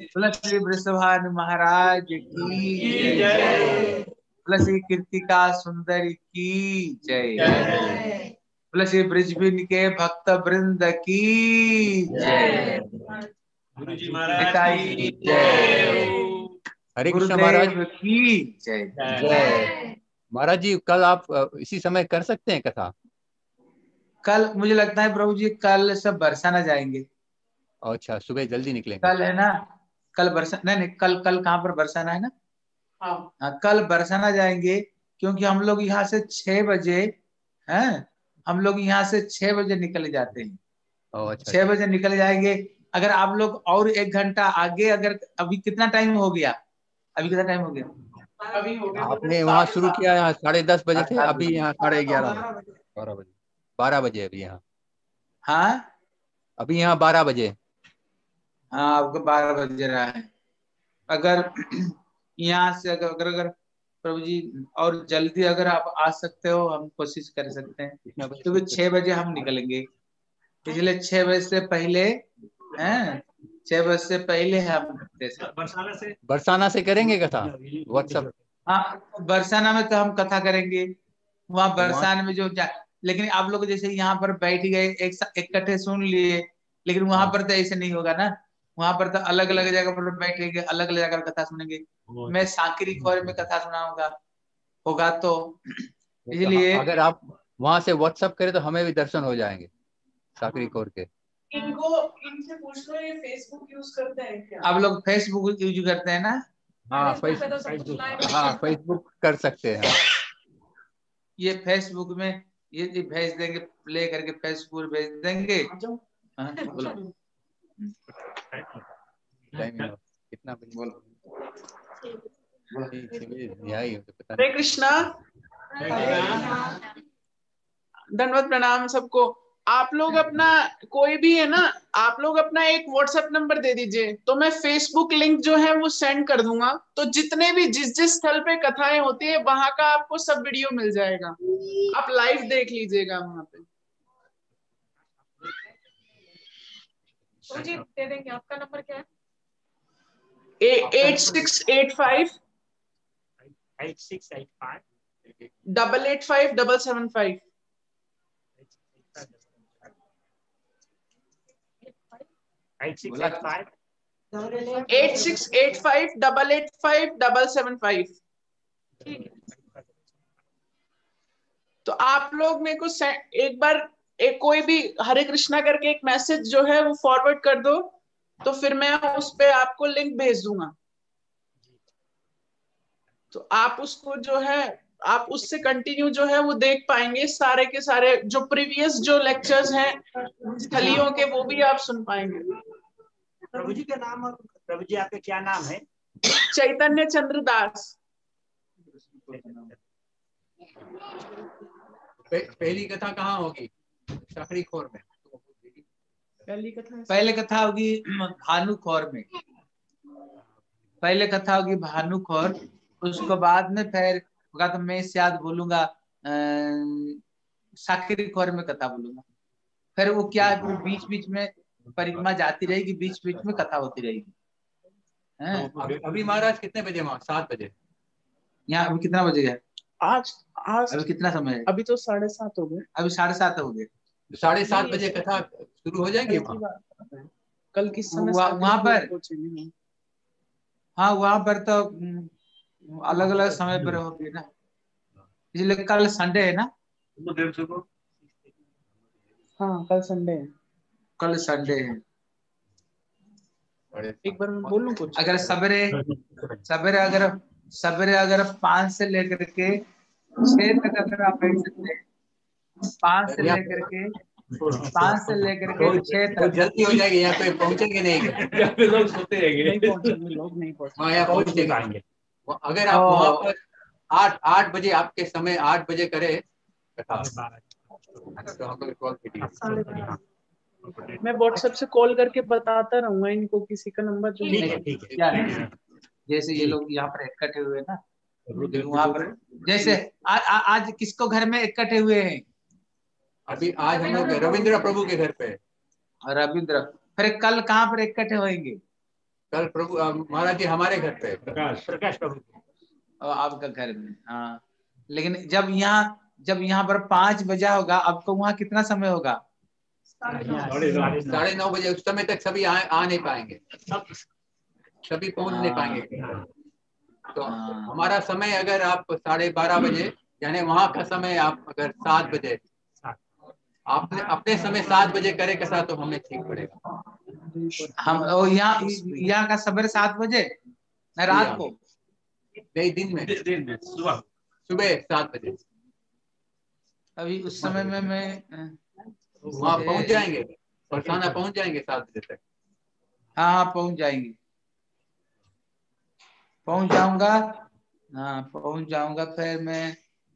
बोला श्री वृषभान महाराज की जय। बोला श्री कीर्तिका सुंदरी की जय। बोला श्री ब्रिजबिन के भक्त वृंद की जय। गुरु जी महाराज की जय। हरे कृष्ण महाराज गुरुदेव की जय। जय। महाराज जी कल आप अ, इसी समय कर सकते हैं कथा? कल मुझे लगता है प्रभु जी कल सब बरसाना जाएंगे। अच्छा, सुबह जल्दी निकलेंगे। कल है ना, कल बरसा नहीं नहीं कल कल कहाँ पर बरसाना है ना? हाँ, हाँ कल बरसाना जाएंगे, क्योंकि हम लोग यहाँ से छह बजे हैं, हम लोग यहाँ से छह बजे निकल जाते हैं। ओह, अच्छा, छह बजे निकल जाएंगे। अगर आप लोग और एक घंटा आगे, अगर अभी कितना टाइम हो गया, अभी कितना टाइम हो गया? अभी हो गया आपने वहाँ शुरू किया यहाँ साढ़े दस बजे थे, सात अभी बजे। यहाँ साढ़े ग्यारह बारह बजे बारह बजे अभी यहाँ हाँ अभी यहाँ बारह बजे। हाँ आपको बारह बज रहा है। अगर यहाँ से अगर अगर अगर प्रभु जी और जल्दी अगर आप आ सकते हो, हम कोशिश कर सकते हैं, क्योंकि छह बजे हम निकलेंगे। पिछले छह बजे से पहले हैं, छह बजे से पहले हम बरसाना से बरसाना से करेंगे कथा व्हाट्सएप? हाँ बरसाना में तो हम कथा करेंगे। वहाँ बरसाने में जो जा, लेकिन आप लोग जैसे यहाँ पर बैठ गए एक इकट्ठे सुन लिए, लेकिन वहां पर तो ऐसे नहीं होगा ना। वहां पर तो अलग अलग जगह पर बैठेंगे, अलग अलग जगह कथा सुनेंगे। मैं सांकरी खोर में कथा सुनाऊंगा होगा, तो इसलिए अगर आप वहां से व्हाट्सएप करें तो हमें भी दर्शन हो जाएंगे साकरी कोर के। इनको इनसे पूछ लो ये फेसबुक यूज करते हैं क्या? आप लोग फेसबुक यूज करते हैं ना? हाँ फेसबुक, हाँ फेसबुक कर सकते हैं। ये फेसबुक में ये ये भेज देंगे, प्ले करके फेसबुक भेज देंगे। हाँ, बोलो कितना बोलो। हरे कृष्णा, धन्यवाद, प्रणाम सबको। आप लोग अपना कोई भी है ना, आप लोग अपना एक व्हाट्सएप नंबर दे दीजिए, तो मैं फेसबुक लिंक जो है वो सेंड कर दूंगा। तो जितने भी जिस जिस स्थल पे कथाएं होती है वहां का आपको सब वीडियो मिल जाएगा, आप लाइव देख लीजिएगा वहां पे। तो जी दे देंगे। आपका नंबर क्या है? Eight six eight five eight six eight five double eight five double seven five eight six eight five eight six eight five double eight five double seven five. तो आप लोग मेरे को एक बार एक कोई भी हरे कृष्णा करके एक मैसेज जो है वो फॉरवर्ड कर दो, तो फिर मैं उस पे आपको लिंक भेज दूंगा। तो आप उसको जो है आप उससे कंटिन्यू जो है वो देख पाएंगे, सारे के सारे जो प्रीवियस जो लेक्चर्स हैं स्थलियों के वो भी आप सुन पाएंगे। प्रभु जी का नाम और प्रभु जी आपके क्या नाम है? चैतन्य चंद्र दास। पहली कथा कहाँ होगी? साकरी खोर में। पहली कथा पहले कथा होगी भानुखोर में, पहले कथा होगी भानुखोर। उसको बाद में फिर होगा, तो मैं शायद बोलूंगा साकरी खोर में कथा बोलूंगा। फिर वो क्या है, बीच बीच में परिक्रमा जाती रहेगी, बीच बीच में कथा होती रहेगी। अभी, अभी महाराज कितने बजे? वहाँ सात बजे। यहाँ अभी कितना बजे है? आज आज अभी कितना समय है? अभी तो साढ़े सात हो गए। अभी साढ़े सात हो गए। साढ़े सात बजे कथा शुरू हो जाएगी वहाँ। कल किस समय वहाँ पर? हाँ वहाँ पर तो अलग अलग समय पर होगी ना, इसलिए कल संडे है ना। हाँ कल संडे है। कल संडे है। एक बार मैं बोलूं कुछ? अगर सवेरे सवेरे अगर सवेरे अगर पाँच से लेकर के छह तक अगर आप बैठ सकते हैं, पाँच से लेकर के पाँच से लेकर के छह तक जल्दी हो जाएगी। यहाँ पे पहुंचेंगे नहीं, यहाँ पे लोग सोते रहेंगे, नहीं पहुंचेंगे लोग, नहीं पहुंचेंगे। यहाँ पहुंच पाएंगे। अगर आप वहाँ पर आठ आठ बजे आपके समय आठ बजे करे कथा, तो हम लोग कॉल कीजिए। मैं व्हाट्सएप से कॉल करके बताता रहूंगा इनको, किसी का नंबर जो ठीक है ठीक है। क्या है, जैसे ये लोग यहाँ पर इकट्ठे हुए ना, वहाँ पर जैसे आ, आ, आज किसको घर में इकट्ठे हुए हैं? अभी आज हम लोग रविंद्र प्रभु के घर पे। रविंद्र, फिर कल कहाँ पर इकट्ठे होंगे? कल प्रभु अ, महाराज जी हमारे घर पे प्रकाश प्रकाश प्रभु और आपका घर में। हाँ, लेकिन जब यहाँ जब यहाँ पर पांच बजा होगा, आपको वहाँ कितना समय होगा? साढ़े नौ बजे। उस समय तक सभी आ, आ नहीं पाएंगे, सभी पहुंच नहीं पाएंगे। तो हाँ। हमारा समय अगर आप साढ़े बारह बजे, यानी वहाँ का समय आप अगर सात बजे, आपने अपने समय सात बजे करे कैसा तो हमें ठीक पड़ेगा। हम ओ यहाँ यहाँ का सवेरे सात बजे न रात को? नहीं, दिन में, दिन में सुबह सुबह सात बजे अभी उस समय में मैं वहाँ पहुंच जाएंगे, बरसाना पहुंच जाएंगे सात बजे तक। हाँ हाँ पहुंच जाएंगे, पहुंच जाऊंगा। हाँ पहुंच जाऊंगा। फिर मैं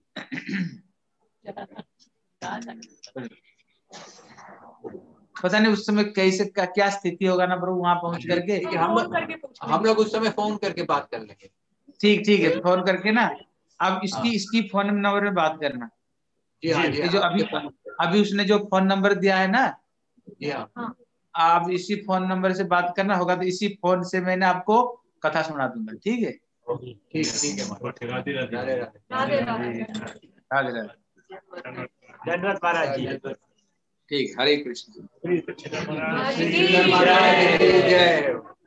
पता नहीं उस समय कैसे का, क्या स्थिति होगा ना प्रभु वहां पहुंच करके। ठीक है, हम हम लोग उस समय फोन करके बात कर लेंगे। ठीक ठीक है, फोन करके ना अब इसकी हाँ। इसकी फोन नंबर में बात करना। जी हाँ, जी ये जो हाँ, अभी आपके फोन- अभी उसने जो फोन नंबर दिया है ना, जी हाँ, आप इसी फोन नंबर से बात करना होगा, तो इसी फोन से मैंने आपको कथा सुना दूंगा। ठीक है, ठीक ठीक है महाराज। राधे राधे राधे राधे। राधे राधे। राधे राधे। धन्यवाद महाराज जी। ठीक, हरे कृष्ण। श्री कृष्ण महाराज महाराज की की महाराज की जय।